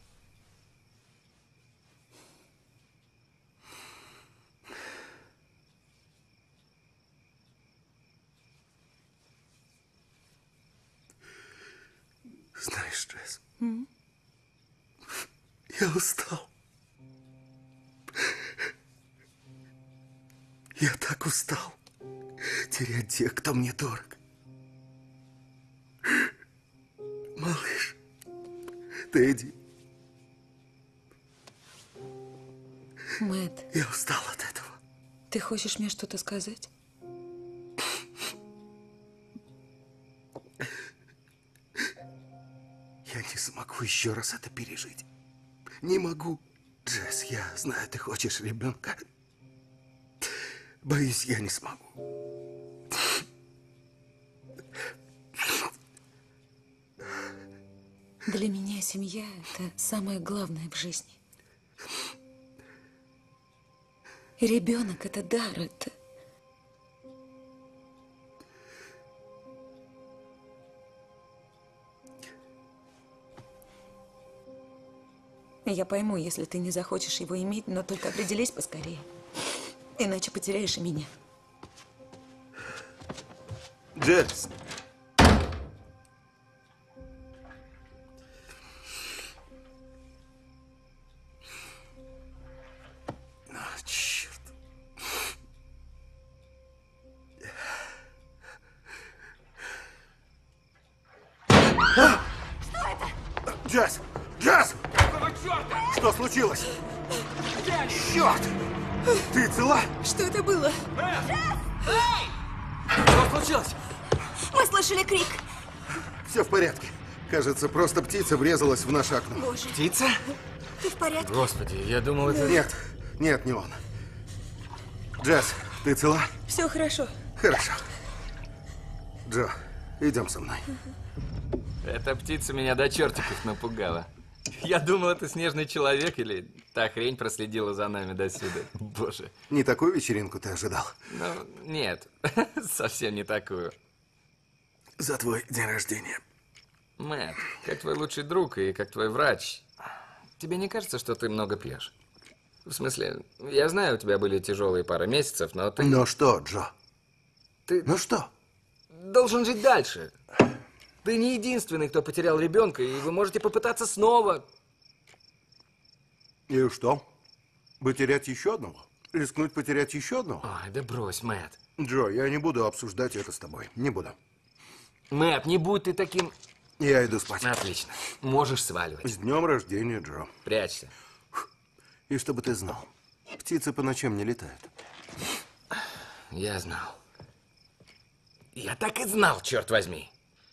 S3: Знаешь, Джесс, я устал. Я так устал терять тех, кто мне дорог. Малыш, Тедди,
S2: Мэтт,
S3: я устал от этого.
S2: ты хочешь мне что-то сказать?
S3: могу еще раз это пережить. Не могу. Джесс, я знаю, ты хочешь ребенка. Боюсь, я не смогу.
S2: Для меня семья – это самое главное в жизни. И ребенок – это дар, это… Я пойму, если ты не захочешь его иметь, но только определись поскорее. Иначе потеряешь и меня.
S3: Джесс. А, черт. А!
S8: Что это?
S3: Джесс! Джесс!
S6: Какого черта?
S3: Что случилось?
S6: Где они?
S3: Черт! Ты цела?
S8: Что это было?
S6: Что случилось?
S8: Мы слышали крик.
S3: Все в порядке. Кажется, просто птица врезалась в наше окно.
S8: Боже,
S6: Птица?
S8: ты в порядке?
S6: Господи, я думал, это…
S3: Нет, нет, не он. Джесс, ты цела?
S2: Все хорошо.
S3: Хорошо. Джо, идем со мной.
S6: Эта птица меня до чертиков напугала. Я думал, это снежный человек или та хрень проследила за нами до сюда. Боже.
S3: Не такую вечеринку ты ожидал?
S6: Ну, нет, совсем не такую.
S3: За твой день рождения.
S6: Мэтт, как твой лучший друг и как твой врач, тебе не кажется, что ты много пьешь? В смысле, я знаю, у тебя были тяжелые пара месяцев, но ты…
S3: Ну что, Джо?
S6: Ты
S3: Ну что?
S6: должен жить дальше. Ты не единственный, кто потерял ребенка, и вы можете попытаться снова.
S3: И что? Потерять еще одного? Рискнуть потерять еще одного?
S6: Ой, да брось, Мэтт.
S3: Джо, я не буду обсуждать это с тобой. Не буду.
S6: Мэтт, не будь ты таким…
S3: Я иду спать.
S6: Отлично. Можешь сваливать.
S3: С днем рождения, Джо.
S6: Прячься.
S3: И чтобы ты знал, птицы по ночам не летают.
S6: Я знал. Я так и знал, черт возьми.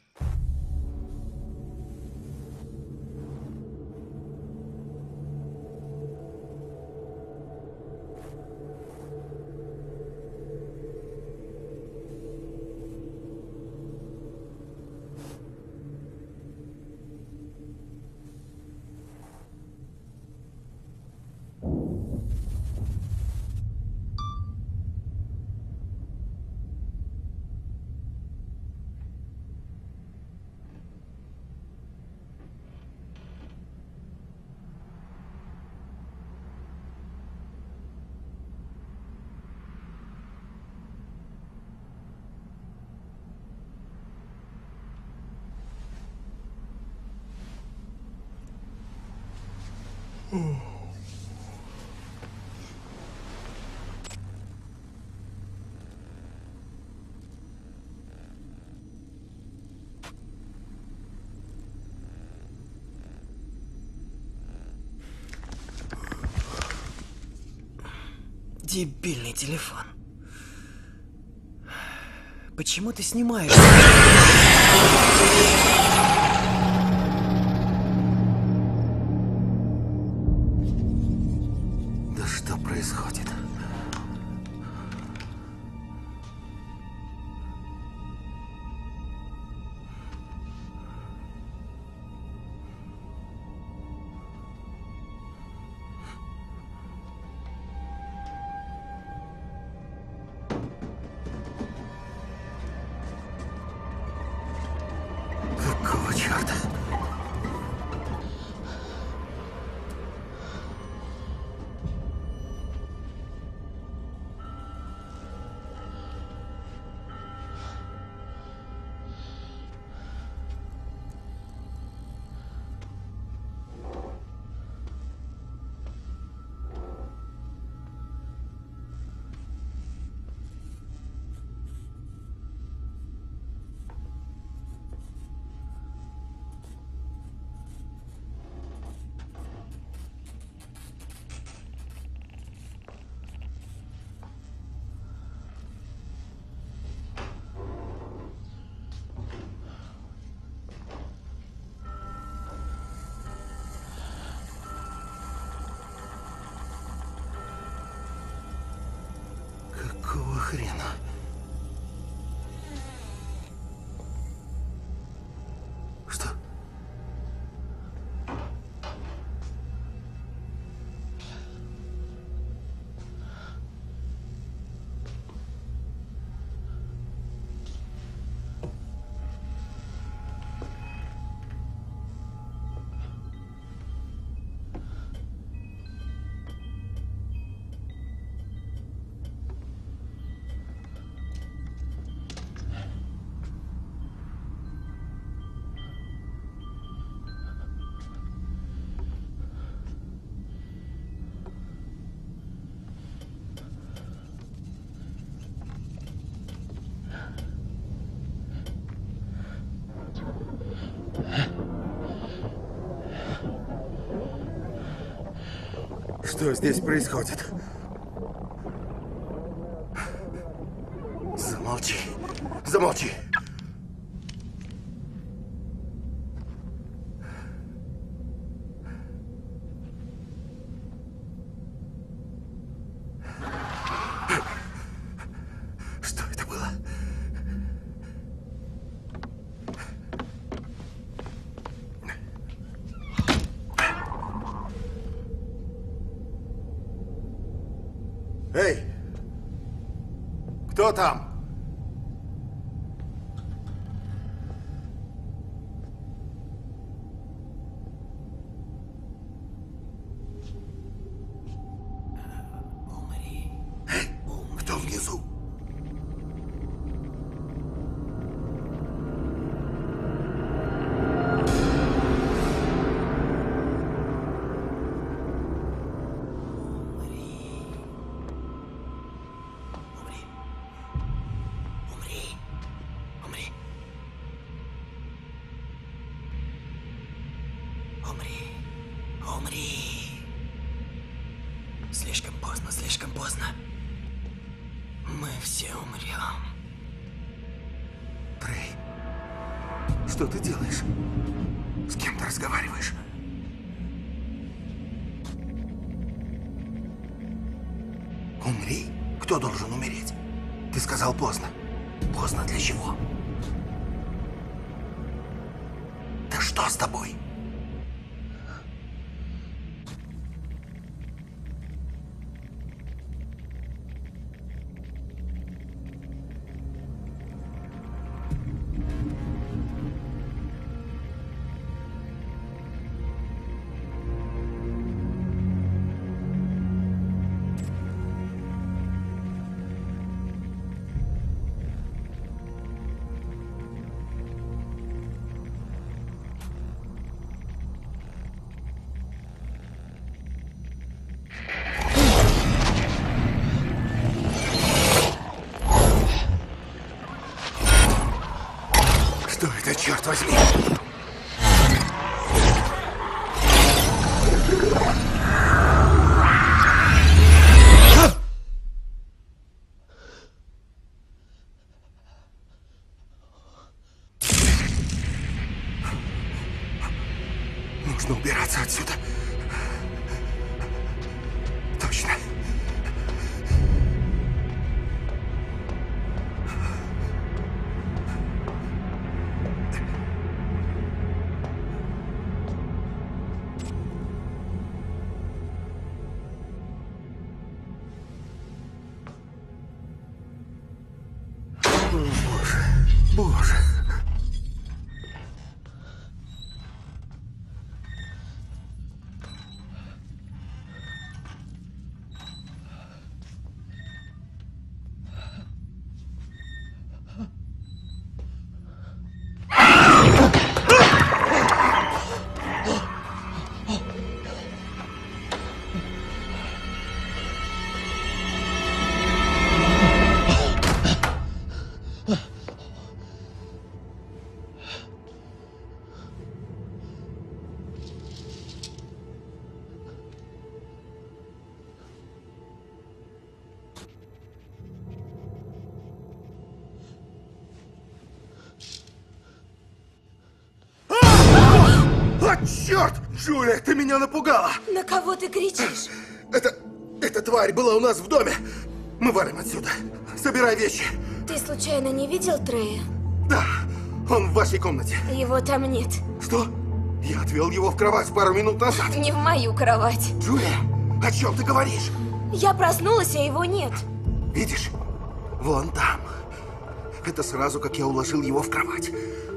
S7: Дебильный телефон. Почему ты снимаешь?
S3: Да что происходит? хрена? Что? Что здесь происходит? Замолчи. Замолчи. Что это было? Эй! Кто там? Эй, кто внизу?
S7: Слишком поздно, слишком поздно. Мы все умрем.
S3: Трей, что ты делаешь? С кем ты разговариваешь? Умри? Кто должен умереть? Ты сказал поздно. Поздно для чего? Да что с тобой? Что это, черт возьми? Нужно убираться отсюда. Точно. Боже, боже. Черт! Джулия, ты меня напугала!
S2: На кого ты кричишь?
S3: Это... эта тварь была у нас в доме. Мы валим отсюда. Собирай вещи.
S8: Ты случайно не видел Трея?
S3: Да, он в вашей комнате.
S8: Его там нет.
S3: Что? Я отвел его в кровать пару минут назад.
S8: Не в мою кровать.
S3: Джулия, о чем ты говоришь?
S8: Я проснулась, а его нет.
S3: Видишь? Вон там. Это сразу, как я уложил его в кровать.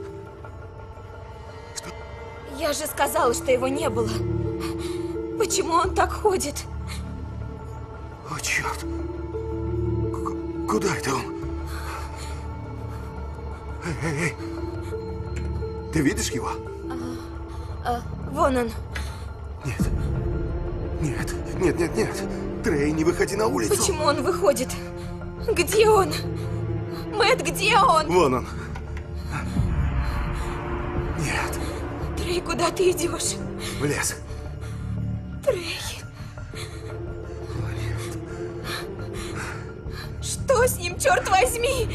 S3: Что?
S8: Я же сказала, что его не было. Почему он так ходит?
S3: О, черт. К- куда это он? Эй, эй, эй. Ты видишь его?
S8: А, вон он.
S3: Нет. Нет, нет, нет, нет. Трей, не выходи на улицу.
S8: Почему он выходит? Где он? Мэтт, где он?
S3: Вон он. Нет.
S8: Трей, куда ты идешь?
S3: В лес.
S8: Трей. Что с ним, черт возьми?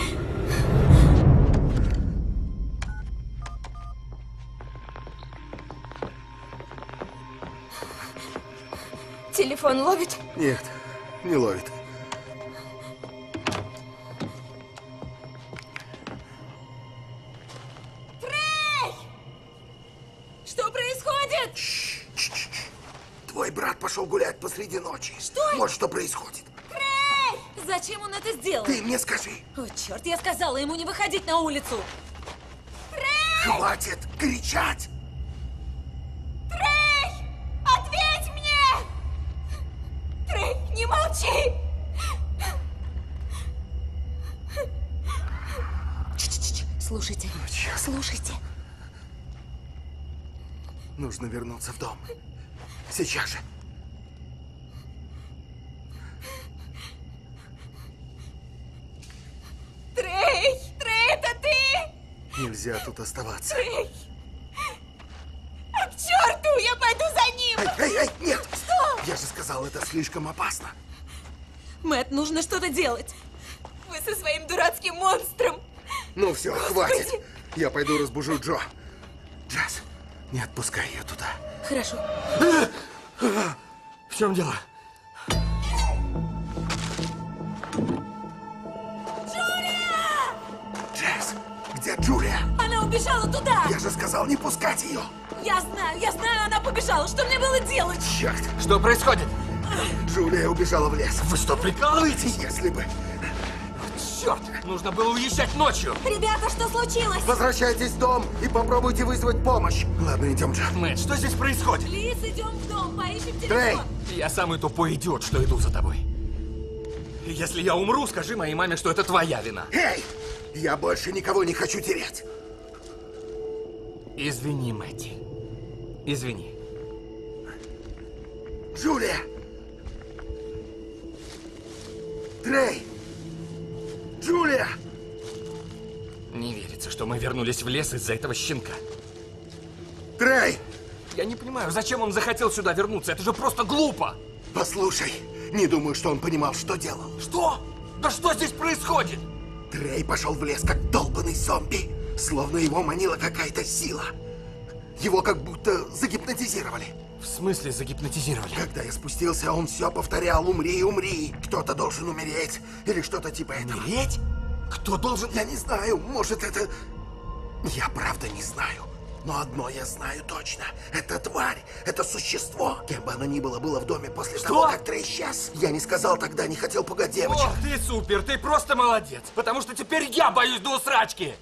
S8: Телефон ловит?
S3: Нет, не ловит.
S8: Трей! Что происходит?
S3: Твой брат пошел гулять посреди ночи.
S8: Что?
S3: Вот что происходит.
S8: Трей!
S2: Зачем он это сделал?
S3: Ты мне скажи.
S2: О, черт, я сказала ему не выходить на улицу.
S8: Трей!
S3: Хватит кричать.
S8: Трей! Ответь мне! Трей, не молчи!
S2: Ч-ч-ч, слушайте, слушайте.
S3: Нужно вернуться в дом. Сейчас же.
S8: Трей! Трей, это ты?
S3: Нельзя тут оставаться.
S8: Трей! А к черту! Я пойду за ним!
S3: Эй, эй, эй, нет!
S8: Что?
S3: Я же сказал, это слишком опасно.
S2: Мэтт, нужно что-то делать.
S8: Вы со своим дурацким монстром!
S3: Ну все,
S8: Господи!
S3: хватит. Я пойду разбужу Джо. Джаз, не отпускай ее туда.
S2: Хорошо.
S6: В чем дело?
S3: Джаз, где Джулия?
S2: Она убежала туда!
S3: Я же сказал не пускать ее.
S2: Я знаю, я знаю, она побежала. Что мне было делать?
S3: Черт,
S6: Что происходит?
S3: Джулия убежала в лес.
S6: Вы что, прикалываетесь?
S3: Если бы.
S6: Черт, нужно было уезжать ночью.
S2: Ребята, что случилось?
S3: Возвращайтесь в дом и попробуйте вызвать помощь. Ладно, идем, Джо.
S6: Мэтт, что здесь происходит?
S2: Лиз, идем в дом, поищем телефон.
S3: Трей!
S6: Я самый тупой идиот, что иду за тобой. И если я умру, скажи моей маме, что это твоя вина.
S3: Эй! Я больше никого не хочу терять.
S6: Извини, Мэтти. Извини.
S3: Джулия! Трей! Джулия!
S6: Не верится, что мы вернулись в лес из-за этого щенка.
S3: Трей!
S6: Я не понимаю, зачем он захотел сюда вернуться? Это же просто глупо!
S3: Послушай, не думаю, что он понимал, что делал.
S6: Что? Да что здесь происходит?
S3: Трей пошел в лес, как долбанный зомби. Словно его манила какая-то сила. Его как будто загипнотизировали.
S6: В смысле загипнотизировали?
S3: Когда я спустился, он все повторял: умри, умри. Кто-то должен умереть. Или что-то типа этого.
S6: Умереть? Кто должен...
S3: Я не знаю, может это... Я правда не знаю. Но одно я знаю точно. Это тварь, это существо. Кем бы оно ни было, было в доме после
S6: Что?
S3: того, как Трей исчез. Я не сказал тогда, не хотел пугать девочек.
S6: О, ты супер, ты просто молодец. Потому что теперь я боюсь до усрачки.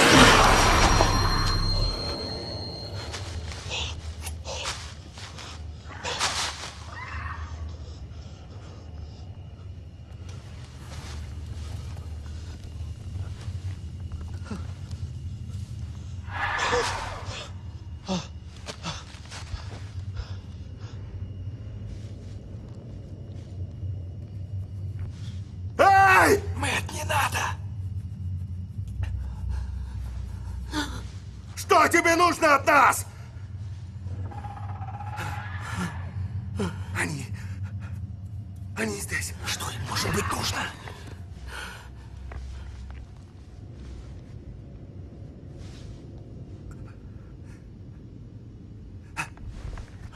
S3: Эй!
S6: Мэтт, не надо.
S3: Что тебе нужно от нас? Они... Они здесь.
S6: Что им может быть нужно?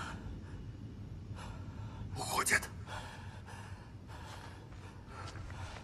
S3: Уходят.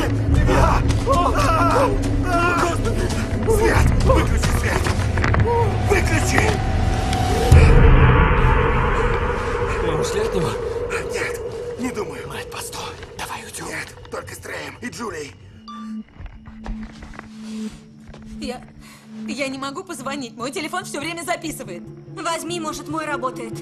S3: Свет! Выключи свет! Выключи!
S6: Мы ушли от него?
S3: Нет, не думаю.
S6: Мэтт, постой. Давай уйдем.
S3: Нет, только с Треем и Джулией.
S8: Я... Я не могу позвонить. Мой телефон все время записывает. Возьми, может, мой работает.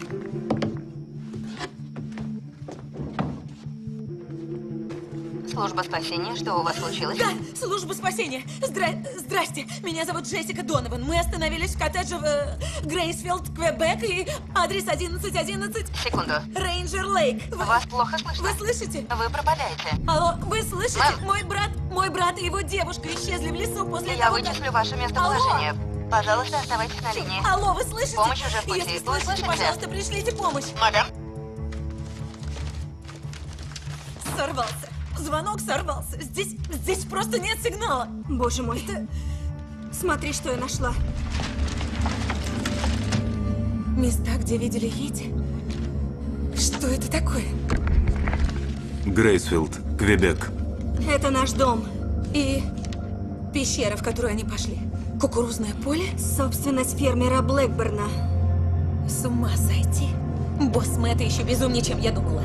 S5: Служба спасения, что у вас случилось?
S8: Да, служба спасения. Здра... Здрасте, меня зовут Джессика Донован. Мы остановились в коттедже в э, Грейсфилд, Квебек, и адрес одиннадцать одиннадцать...
S5: Секунду.
S8: Рейнджер Лейк. Вы...
S5: Вас плохо слышно.
S8: Вы слышите?
S5: Вы пропадаете.
S8: Алло, вы слышите?
S5: Мэм.
S8: Мой брат, мой брат и его девушка исчезли в лесу после
S5: Я
S8: того,
S5: вычислю
S8: как...
S5: ваше местоположение. Пожалуйста, оставайтесь на линии.
S8: Алло, вы слышите?
S5: Помощь уже в пути.
S8: Если
S5: Вы
S8: слышите,
S5: слышите?
S8: пожалуйста, пришлите помощь.
S5: Мадам.
S8: Сорвался. Звонок сорвался. Здесь, здесь просто нет сигнала. Боже мой. Это... Смотри, что я нашла. Места, где видели Йети. Что это такое?
S9: Грейсфилд, Квебек.
S8: Это наш дом. И пещера, в которую они пошли. Кукурузное поле? Собственность фермера Блэкберна. С ума сойти. Босс Мэтта еще безумнее, чем я думала.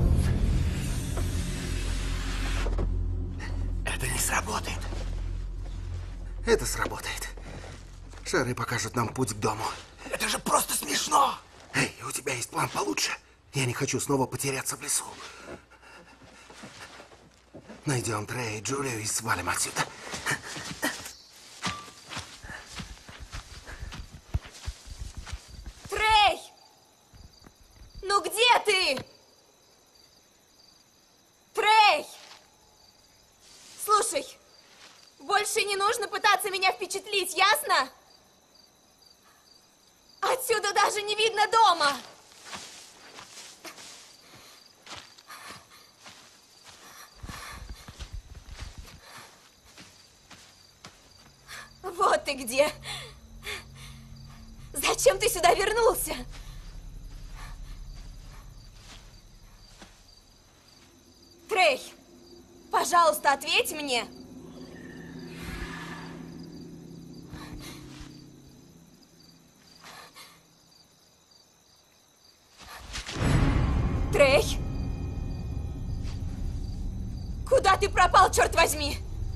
S3: Это не сработает. Это сработает. Шары покажут нам путь к дому.
S6: Это же просто смешно!
S3: Эй, у тебя есть план получше? Я не хочу снова потеряться в лесу. Найдем Трея и Джулию и свалим отсюда.
S8: Трей! Ну где ты? Трей! Слушай, больше не нужно пытаться меня впечатлить, ясно? Отсюда даже не видно дома. Вот ты где. Зачем ты сюда вернулся? Трей, пожалуйста, ответь мне. Трей? Куда ты пропал, черт возьми?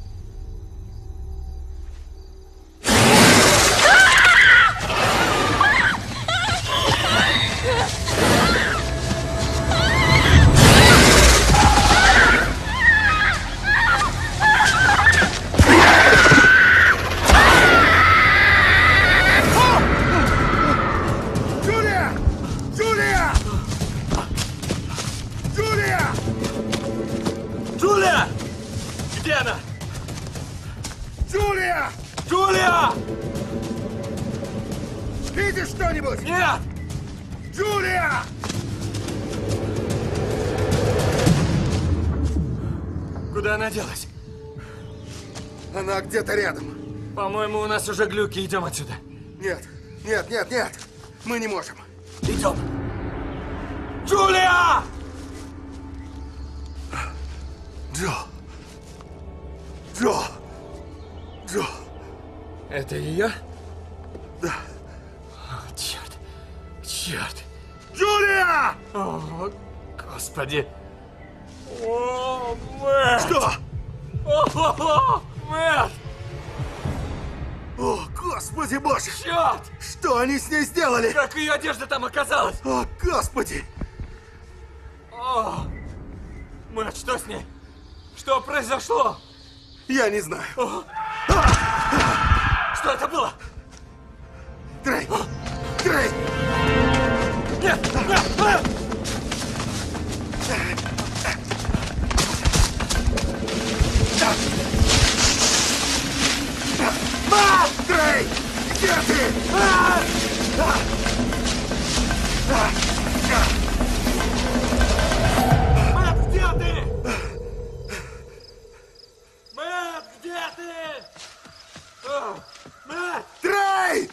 S3: Джулия! Джулия! Джулия!
S6: Джулия! Где она?
S3: Джулия!
S6: Джулия!
S3: Видишь что-нибудь?
S6: Нет!
S3: Джулия!
S6: Куда она делась?
S3: Она где-то рядом.
S6: По-моему, у нас уже глюки. Идем отсюда.
S3: Нет, нет, нет, нет. Мы не можем.
S6: Идем. Джулия!
S3: Джо. Джо. Джо.
S6: Это ее?
S3: Да.
S6: О, черт. Черт.
S3: Джулия!
S6: О, господи. О, Мэтт!
S3: Что?
S6: О, Мэтт!
S3: О, господи боже!
S6: Черт!
S3: Что они с ней сделали?
S6: Как ее одежда там оказалась?
S3: О, господи!
S6: О, Мэтт, что с ней? Что произошло?
S3: Я не знаю.
S6: О. Что это было?
S3: Трей! Трей!
S6: Нет! Нет! Нет!
S3: Мам! Трей! Где ты?
S6: Мэтт, где ты? Мэтт, где ты? О, Мэтт!
S3: Трей!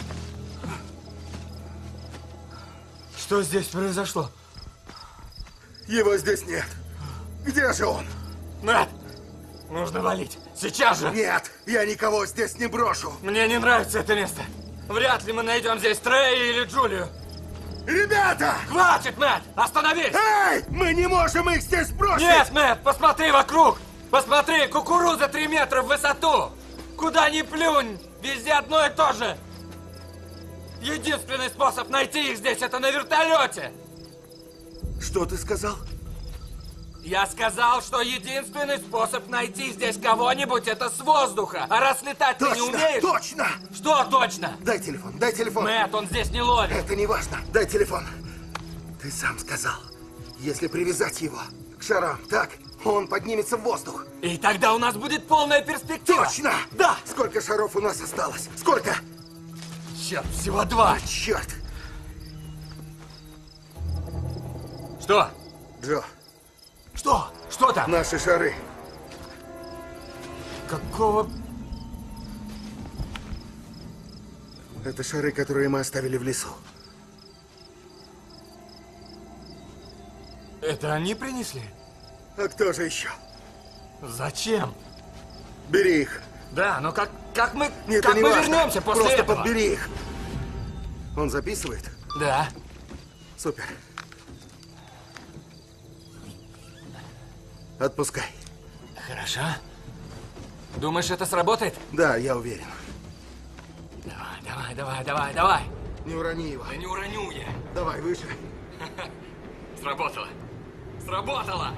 S6: Что здесь произошло?
S3: Его здесь нет. Где же он?
S6: Мэтт, нужно валить. Сейчас же.
S3: Нет, я никого здесь не брошу.
S6: Мне не нравится это место. Вряд ли мы найдем здесь Трея или Джулию.
S3: Ребята!
S6: Хватит, Мэтт! Остановись!
S3: Эй! Мы не можем их здесь бросить!
S6: Нет, Мэтт, посмотри вокруг! Посмотри, кукуруза три метра в высоту! Куда ни плюнь, везде одно и то же! Единственный способ найти их здесь — это на вертолете!
S3: Что ты сказал?
S6: Я сказал, что единственный способ найти здесь кого-нибудь — это с воздуха! А раз летать ты не
S3: Точно!
S6: умеешь...
S3: Точно!
S6: Что точно?
S3: Дай телефон, дай телефон!
S6: Мэтт, он здесь не ловит!
S3: Это не важно. Дай телефон. Ты сам сказал, если привязать его к шарам, так, он поднимется в воздух.
S6: И тогда у нас будет полная перспектива!
S3: Точно!
S6: Да!
S3: Сколько шаров у нас осталось? Сколько?
S6: Черт, всего два!
S3: Черт!
S6: Что?
S3: Джо,
S6: Что? Что там?
S3: наши шары.
S6: Какого...
S3: Это шары, которые мы оставили в лесу.
S6: Это они принесли?
S3: А кто же еще?
S6: Зачем?
S3: Бери их.
S6: Да, но как, как мы,
S3: Нет,
S6: как
S3: это не
S6: мы
S3: важно.
S6: вернемся после
S3: Просто
S6: этого?
S3: подбери их. Он записывает?
S6: Да.
S3: Супер. Отпускай.
S6: Хорошо. Думаешь, это сработает?
S3: Да, я уверен.
S6: Давай, давай, давай, давай, давай.
S3: Не урони его.
S6: Да не уроню я.
S3: Давай, выше.
S6: Сработало. Сработало.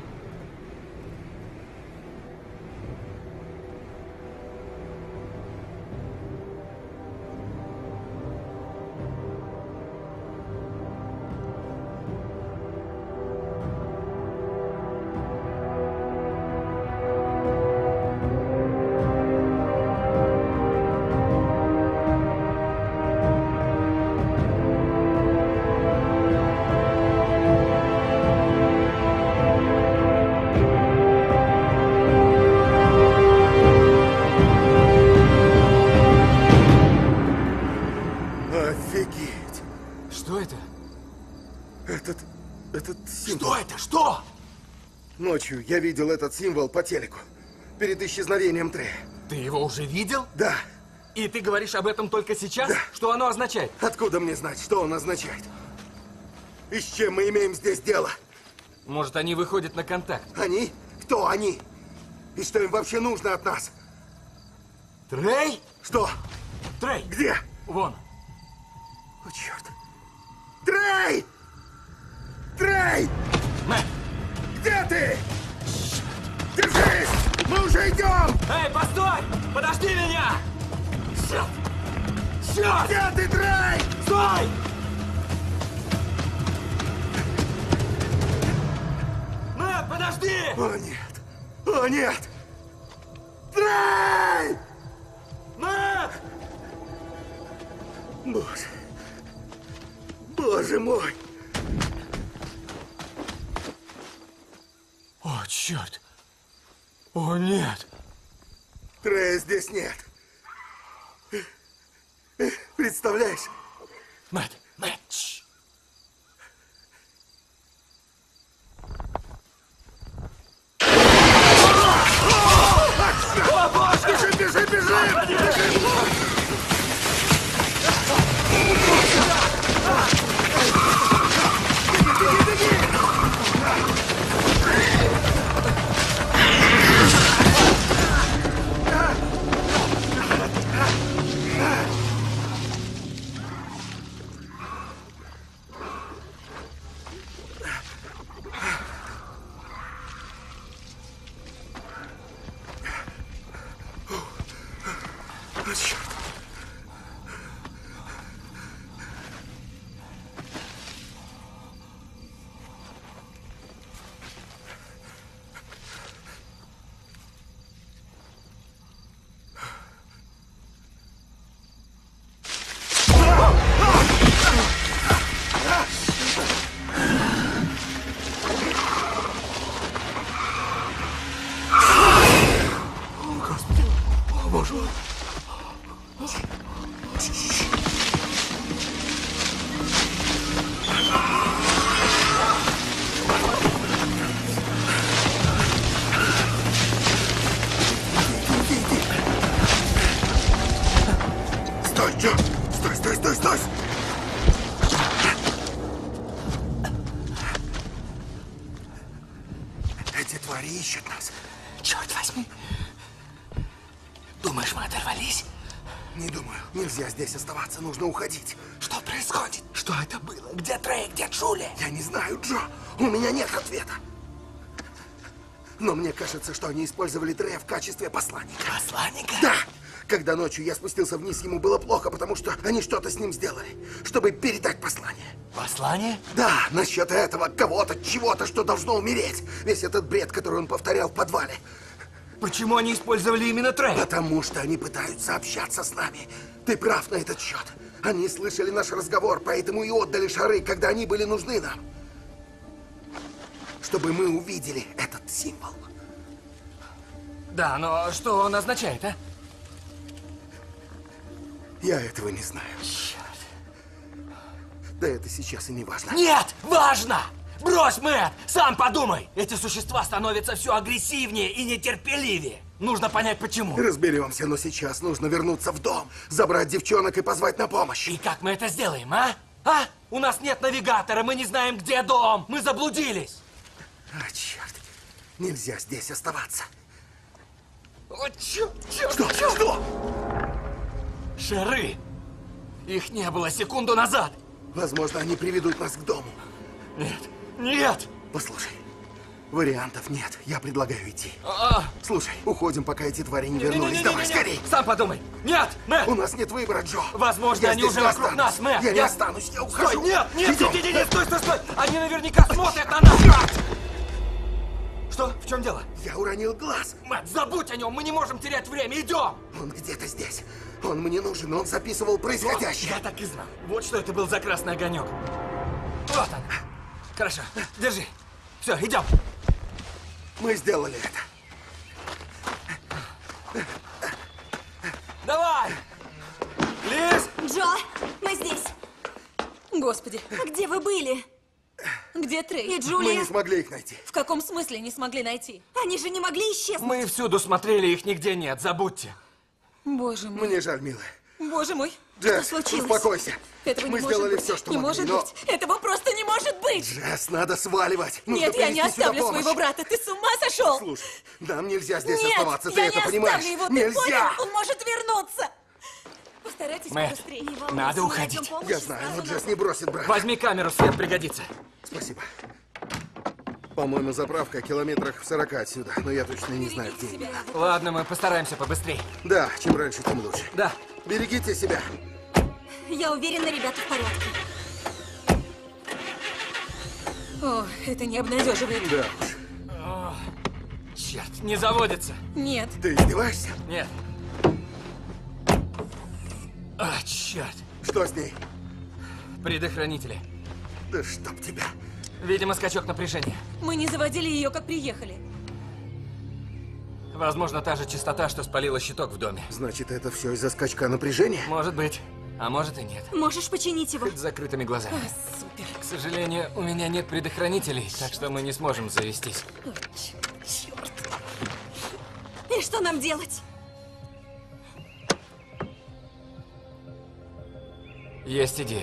S3: Офигеть.
S6: Что это?
S3: Этот... этот символ.
S6: Что это? Что?
S3: Ночью я видел этот символ по телеку. Перед исчезновением Трея.
S6: Ты его уже видел?
S3: Да.
S6: И ты говоришь об этом только сейчас?
S3: Да.
S6: Что оно означает?
S3: Откуда мне знать, что он означает? И с чем мы имеем здесь дело?
S6: Может, они выходят на контакт?
S3: Они? Кто они? И что им вообще нужно от нас?
S6: Трей?
S3: Что?
S6: Трей!
S3: Где?
S6: Вон.
S3: О, черт. Трей! Трей!
S6: Мэтт!
S3: Где ты? Держись! Мы уже идем!
S6: Эй, постой! Подожди меня! Черт! Черт!
S3: Где ты, Трей?
S6: Стой! Мэтт, подожди!
S3: О, нет! О, нет! Трей!
S6: Мэтт!
S3: Боже! Боже мой!
S6: О, черт! О, нет!
S3: Трея здесь нет. Представляешь?
S6: Мэтт, Мэтт, тш.
S3: О, боже! Бежим, бежим, бежим! О, черт. Эти твари ищут нас.
S6: Черт возьми. Думаешь, мы оторвались?
S3: Не думаю. Нельзя здесь оставаться, нужно уходить.
S6: Что происходит? Что это было? Где Трей, где Джули?
S3: Я не знаю, Джо. У меня нет ответа. Но мне кажется, что они использовали Трея в качестве посланника.
S6: Посланника?
S3: Да! Когда ночью я спустился вниз, ему было плохо, потому что они что-то с ним сделали, чтобы передать послание.
S6: Послание?
S3: Да, насчет этого, кого-то, чего-то, что должно умереть. Весь этот бред, который он повторял в подвале.
S6: Почему они использовали именно Трей?
S3: Потому что они пытаются общаться с нами. Ты прав на этот счет. Они слышали наш разговор, поэтому и отдали шары, когда они были нужны нам. Чтобы мы увидели этот символ.
S6: Да, но что он означает, а?
S3: Я этого не знаю.
S6: Черт.
S3: Да это сейчас и не важно.
S6: Нет, важно! Брось, Мэтт! Сам подумай! Эти существа становятся все агрессивнее и нетерпеливее. Нужно понять, почему.
S3: Разберемся, но сейчас нужно вернуться в дом, забрать девчонок и позвать на помощь.
S6: И как мы это сделаем, а? А? У нас нет навигатора, мы не знаем, где дом. Мы заблудились.
S3: А, черт. Нельзя здесь оставаться.
S6: О, черт, черт,
S3: Что?
S6: черт.
S3: Что?
S6: Шары! Их не было секунду назад.
S3: Возможно, они приведут нас к дому.
S6: Нет, нет!
S3: Послушай, вариантов нет. Я предлагаю идти.
S6: А,
S3: Слушай, уходим, пока эти твари не вернулись. Давай, скорей!
S6: Сам подумай! Нет, Мэтт!
S3: У нас нет выбора, Джо.
S6: Возможно,
S3: Я
S6: они
S3: здесь
S6: уже
S3: не
S6: вокруг
S3: останусь.
S6: нас, Мэтт!
S3: Я, не
S6: Я-
S3: останусь, я ухожу.
S6: Стой, нет, нет,
S3: Идем.
S6: нет, нет, нет, стой, стой, стой! Они наверняка смотрят на нас! Что? В чем дело?
S3: Я уронил глаз.
S6: Мэтт, забудь о нем, мы не можем терять время, идем!
S3: Он где-то здесь. Он мне нужен, он записывал происходящее.
S6: Я так и знал. Вот что это был за красный огонек. Вот он. Хорошо, держи. Все, идем.
S3: Мы сделали это.
S6: Давай! Лиз!
S8: Джо, мы здесь. Господи, где вы были? Где Трей? И
S3: Мы
S8: Джулия?
S3: не смогли их найти.
S8: В каком смысле не смогли найти? Они же не могли исчезнуть.
S6: Мы всюду смотрели, их нигде нет, забудьте.
S8: Боже мой.
S3: Мне жаль, милая.
S8: Боже мой.
S3: Джесс,
S8: что случилось?
S3: успокойся.
S8: Этого
S3: Мы
S8: не
S3: сделали
S8: может быть.
S3: все, что
S8: не
S3: могли,
S8: может
S3: но...
S8: быть. Этого просто не может быть.
S3: Джесс, надо сваливать. Нужно
S8: Нет, я не
S3: привести сюда
S8: оставлю
S3: помощь.
S8: своего брата. Ты с ума сошел?
S3: Слушай, нам нельзя здесь
S8: Нет,
S3: оставаться, ты
S8: я
S3: это
S8: не
S3: понимаешь?
S8: оставлю его, ты
S3: Нельзя!
S8: понял? Он может вернуться. Постарайтесь
S6: Мэтт,
S8: побыстрее.
S6: надо уходить.
S3: Я знаю, но Джесс не бросит брата.
S6: Возьми камеру, свет пригодится.
S3: Спасибо. По-моему, заправка километрах в сорока отсюда, но я точно не знаю, где именно.
S6: Ладно, мы постараемся побыстрее.
S3: Да, чем раньше, тем лучше.
S6: Да.
S3: Берегите себя.
S8: Я уверена, ребята в порядке. О, это не обнадеживает.
S3: Да уж.
S6: Черт, не заводится.
S8: Нет.
S3: Ты издеваешься?
S6: Нет. А, черт.
S3: Что с ней?
S6: Предохранители.
S3: Да чтоб тебя.
S6: Видимо, скачок напряжения.
S8: Мы не заводили ее, как приехали.
S6: Возможно, та же частота, что спалила щиток в доме.
S3: Значит, это все из-за скачка напряжения?
S6: Может быть. А может и нет.
S8: Можешь починить его?
S6: Хоть с закрытыми глазами.
S8: А, супер.
S6: К сожалению, у меня нет предохранителей, так что мы не сможем завестись.
S8: О, черт. И что нам делать?
S6: Есть идея.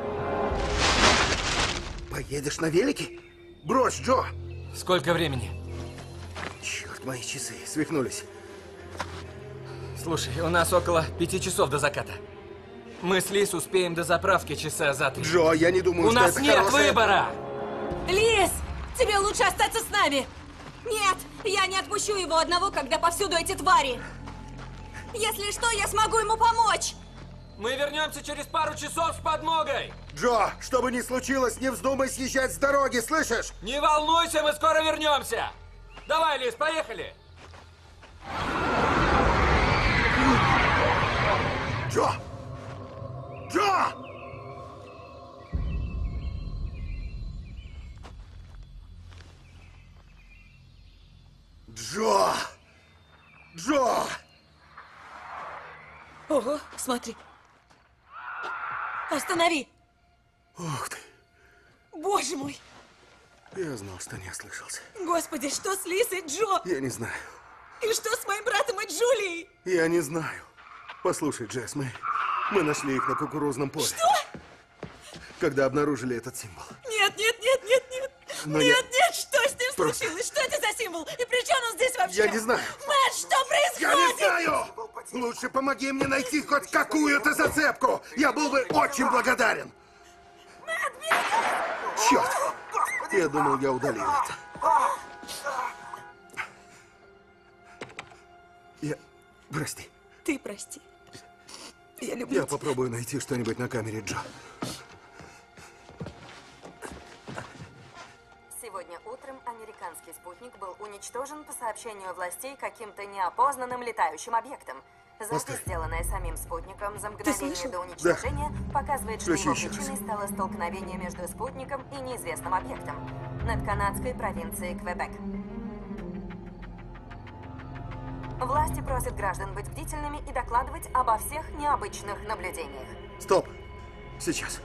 S3: Поедешь на велике? Брось, Джо!
S6: Сколько времени?
S3: Черт, мои часы свихнулись.
S6: Слушай, у нас около пяти часов до заката. Мы с Лиз успеем до заправки часа за три.
S3: Джо, я не думаю,
S6: У
S3: что
S6: нас
S3: это
S6: нет
S3: хорошая-
S6: выбора!
S8: Лиз, тебе лучше остаться с нами. Нет, я не отпущу его одного, когда повсюду эти твари. Если что, я смогу ему помочь.
S6: Мы вернемся через пару часов с подмогой!
S3: Джо, что бы ни случилось, не вздумай съезжать с дороги, слышишь?
S6: Не волнуйся, мы скоро вернемся! Давай, Лиз, поехали!
S3: Джо! Джо! Джо! Джо!
S8: Ого, смотри. Останови.
S3: Ух ты!
S8: Боже мой.
S3: Я знал, что не ослышался.
S8: Господи, что с Лиз и Джо?
S3: Я не знаю.
S8: И что с моим братом и Джулией?
S3: Я не знаю. Послушай, Джесс, мы, мы нашли их на кукурузном поле.
S8: Что?
S3: Когда обнаружили этот символ.
S8: Нет, нет, нет, нет, нет.
S3: Но
S8: нет,
S3: я-
S8: нет, что с ним
S3: Просто просто.
S8: случилось? Что это за символ? И при чем он здесь вообще?
S3: Я не знаю.
S8: Мэтт, что происходит?
S3: Я не знаю! Лучше помоги мне найти хоть какую-то зацепку. Я был бы очень благодарен. Черт! Я думал, я удалил это. Я... Прости.
S8: Ты прости. Я люблю
S3: Я
S8: тебя.
S3: попробую найти что-нибудь на камере Джо.
S5: Сегодня утром американский спутник был уничтожен по сообщению властей каким-то неопознанным летающим объектом. Запись,
S3: Поставь.
S5: сделанная самим спутником за мгновение
S8: слышал?
S5: до уничтожения, показывает, что
S3: Включи
S5: его
S3: еще раз.
S5: причиной стало столкновение между спутником и неизвестным объектом над канадской провинцией Квебек. Власти просят граждан быть бдительными и докладывать обо всех необычных наблюдениях.
S3: Стоп. Сейчас.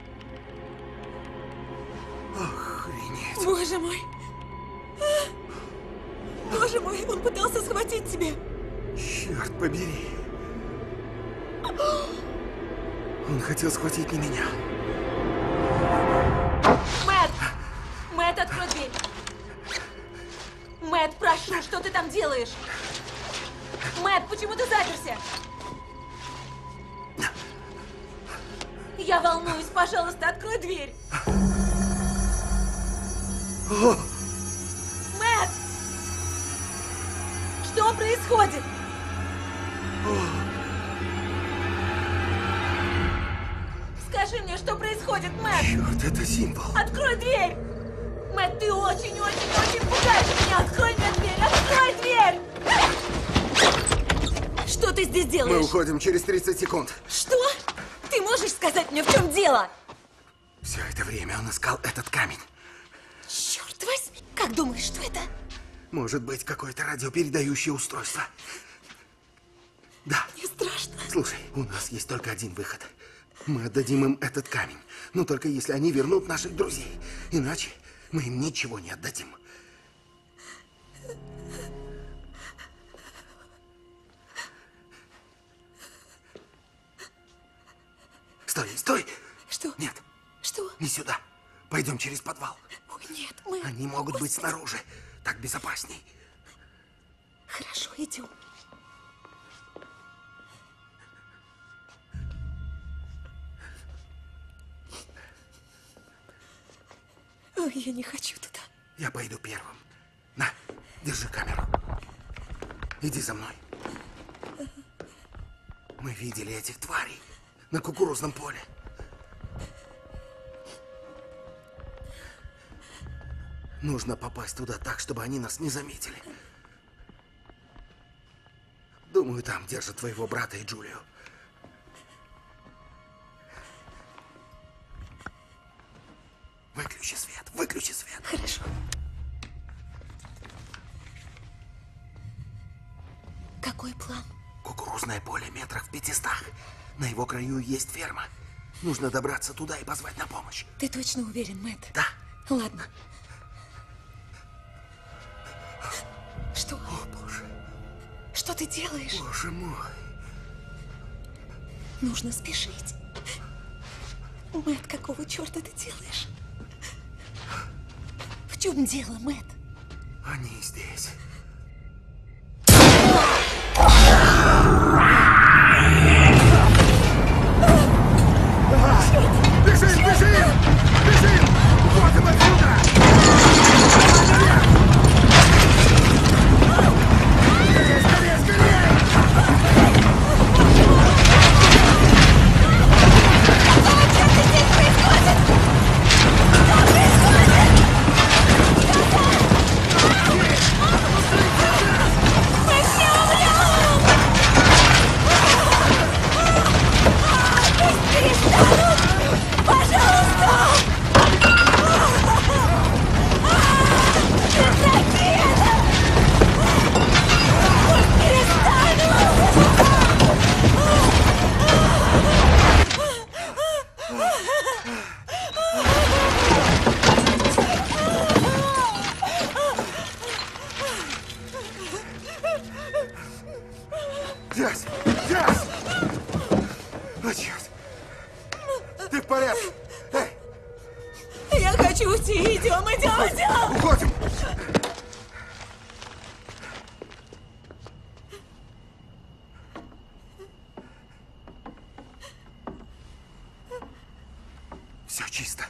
S3: Охренеть.
S8: Боже мой. А! Боже мой, он пытался схватить тебя.
S3: Черт побери. Он хотел схватить не меня.
S8: Мэтт! Мэтт, открой дверь. Мэтт, прошу, что ты там делаешь? Мэтт, почему ты заперся? Я волнуюсь, пожалуйста, открой дверь. Мэтт! Что происходит? Скажи мне, что происходит, Мэтт?
S3: Черт, это символ.
S8: Открой дверь! Мэтт, ты очень-очень-очень пугаешь меня! Открой мне дверь! Открой дверь! Что ты здесь
S3: Мы
S8: делаешь?
S3: уходим через тридцать секунд.
S8: Что? Ты можешь сказать мне, в чем дело?
S3: Все это время он искал этот камень.
S8: Черт возьми! Как думаешь, что это?
S3: Может быть, какое-то радиопередающее устройство. Да.
S8: Мне страшно.
S3: Слушай, у нас есть только один выход. Мы отдадим им этот камень. Но только если они вернут наших друзей. Иначе мы им ничего не отдадим. Стой, стой!
S8: Что?
S3: Нет,
S8: Что?
S3: не сюда. Пойдем через подвал.
S8: Ой, нет, мы...
S3: Они могут быть снаружи. Так безопасней.
S8: Хорошо, идем. Ой, я не хочу туда.
S3: Я пойду первым. На, держи камеру. Иди за мной. Мы видели этих тварей на кукурузном поле. Нужно попасть туда так, чтобы они нас не заметили. Думаю, там держат твоего брата и Джулию. Выключи свет, выключи свет.
S8: Хорошо. Какой план?
S3: Кукурузное поле метрах в пятистах. На его краю есть ферма. Нужно добраться туда и позвать на помощь.
S8: Ты точно уверен, Мэтт?
S3: Да.
S8: Ладно. Что?
S3: О, боже.
S8: Что ты делаешь?
S3: Боже мой.
S8: Нужно спешить. Мэтт, какого черта ты делаешь? В чем дело, Мэтт?
S3: Они здесь. Бежим, бежим! Бежим! Уходим отсюда! Скорее, скорее, скорее! Джесс! Джесс! О, черт! Ты в порядке? Эй,
S8: Я хочу уйти. Идем, идем, идем.
S3: уходим! Все чисто.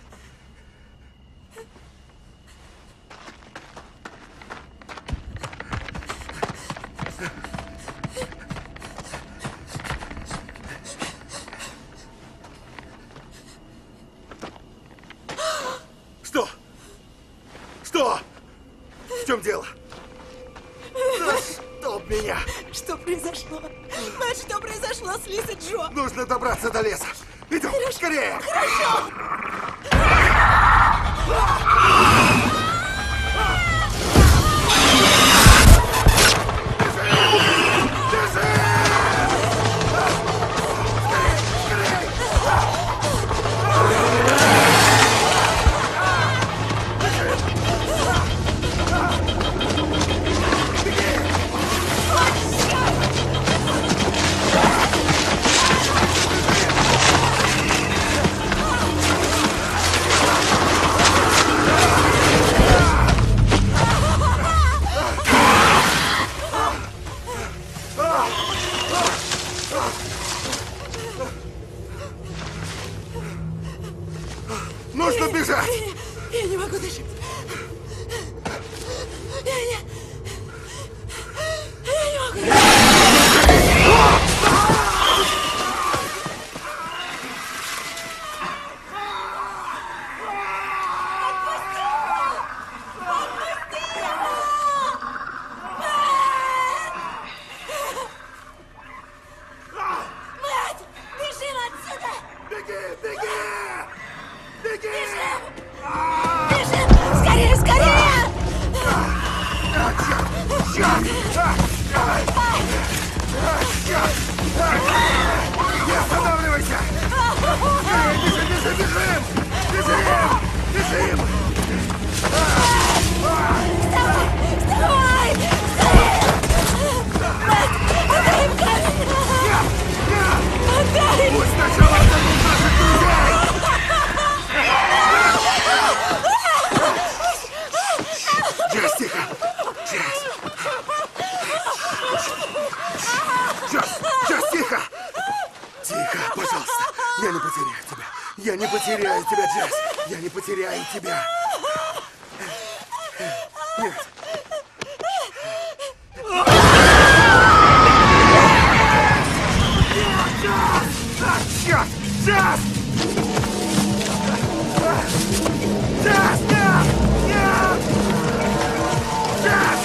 S3: Что? Что? В чем дело? Да чтоб меня!
S8: Что произошло? Мэтт, что произошло с Лиз и Джо?
S3: Нужно добраться до леса. Идем, скорее!
S8: Хорошо!
S3: Нужно бежать!
S8: Я, я не могу дышать. Я, я... я не могу дышать. Мэтт, бежим отсюда!
S3: Беги, беги! Беги!
S8: Бежим! Бежим! Скорее, скорее!
S3: Не останавливайся! Бежим, бежим, бежим! Бежим! Бежим!
S8: Вставай! Вставай! Скорее! Мэтт, отдай им камень! Отдай!
S3: Пусть сначала отдадут наших друзей! Джесс, тихо! Джесс! Джесс! Джесс, тихо! Тихо, пожалуйста! Я не потеряю тебя! Я не потеряю тебя, Джесс! Я не потеряю тебя! Нет! Черт! Джесс! Джесс, нет! Нет! Джесс!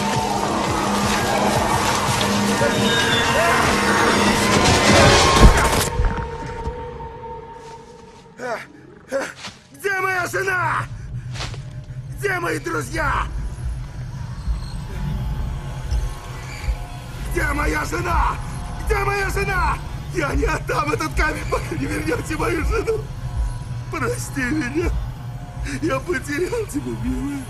S3: Где моя жена? Где мои друзья? Где моя жена? Где моя жена? Я не отдам этот камень, пока не вернете мою жену. Прости меня. Я потерял тебя, милая.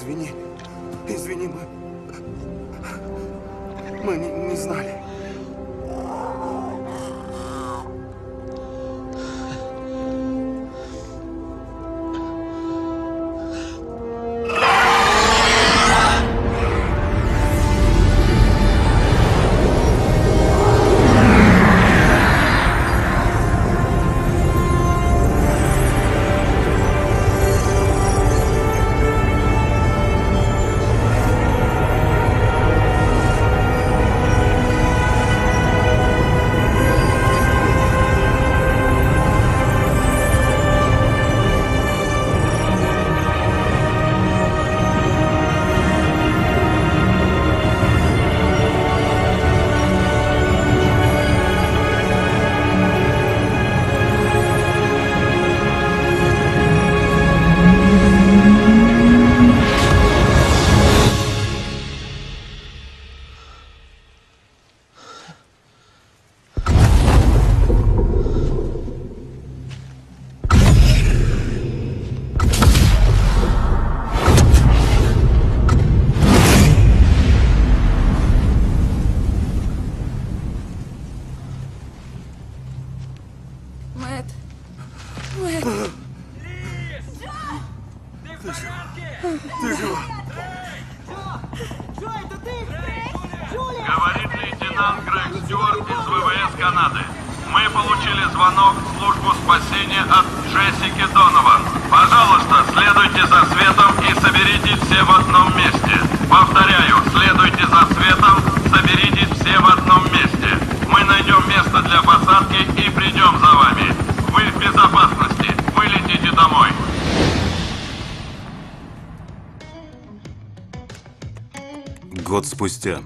S3: Извини. Извини, мы... Мы не, не знали.
S9: Говорит лейтенант Грег Стюарт из ВВС Канады. Мы получили звонок в службу спасения от Джессики Донован. Пожалуйста, следуйте за светом и соберитесь все в одном месте. Повторяю, следуйте за светом, соберитесь все в одном месте. Мы найдем место для посадки и придем за вами. Вы в безопасности. Вы летите домой.
S10: Год спустя.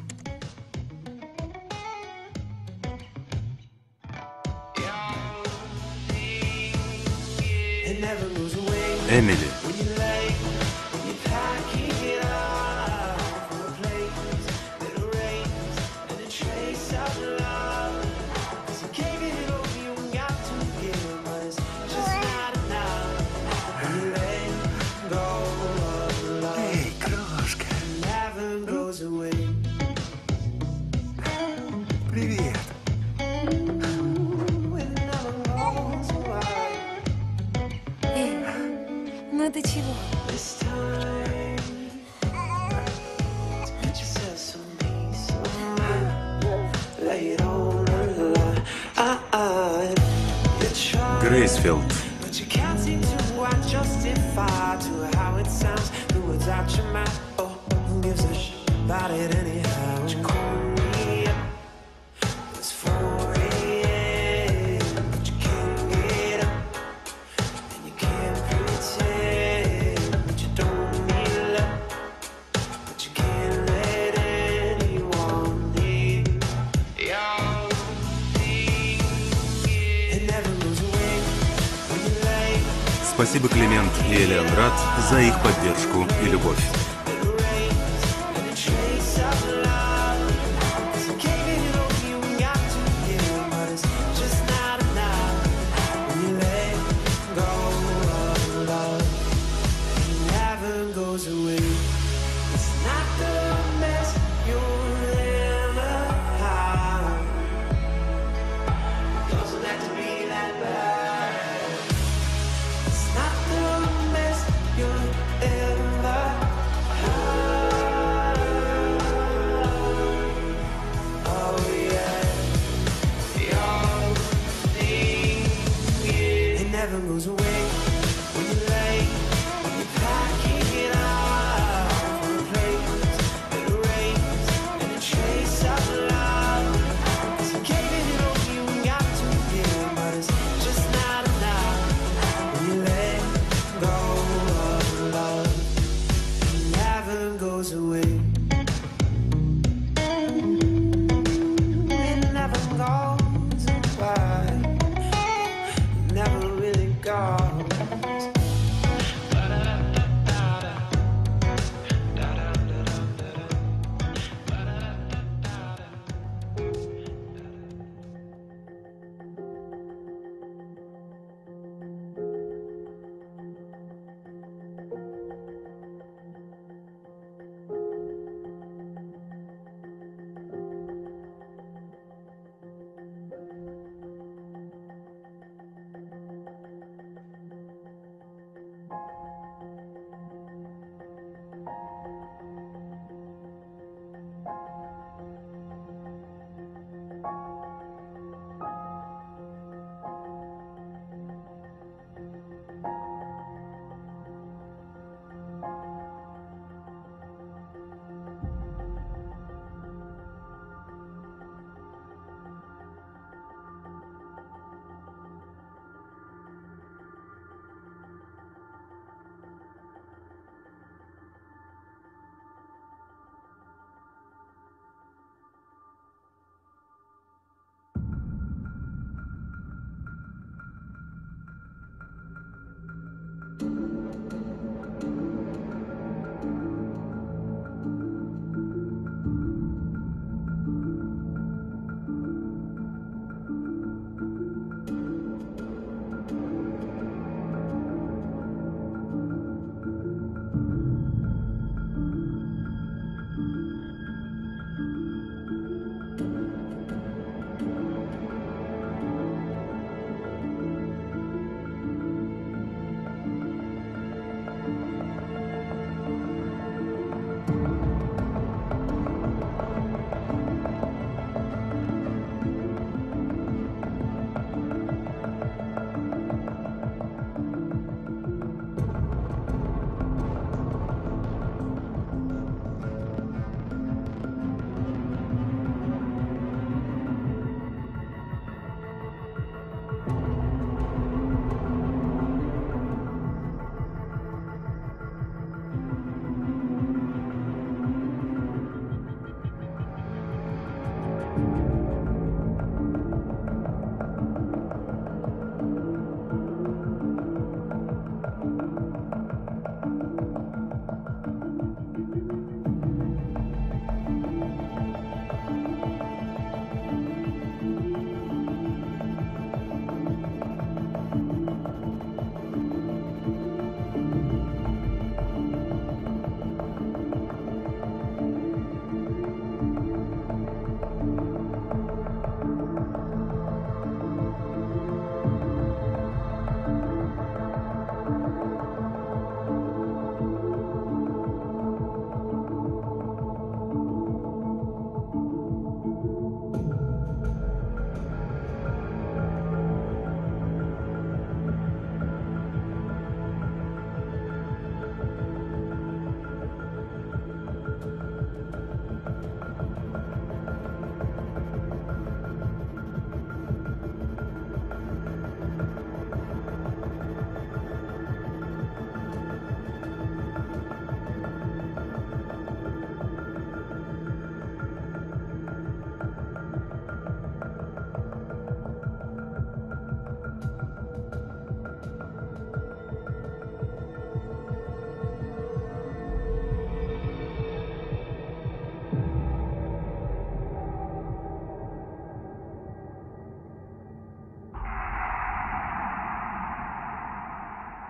S10: Эмили.
S3: Эй, крошка. Привет.
S8: Ну ты чего?
S10: Грейсфилд. Спасибо, Климент и Элеонрад, за их поддержку и любовь.
S1: Never really gone.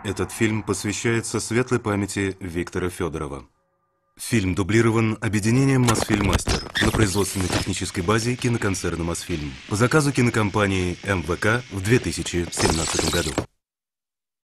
S10: Этот фильм посвящается светлой памяти Виктора Федорова. Фильм дублирован объединением «Мосфильмастер» на производственной технической базе киноконцерна «Мосфильм» по заказу кинокомпании эм вэ ка в две тысячи семнадцатом году.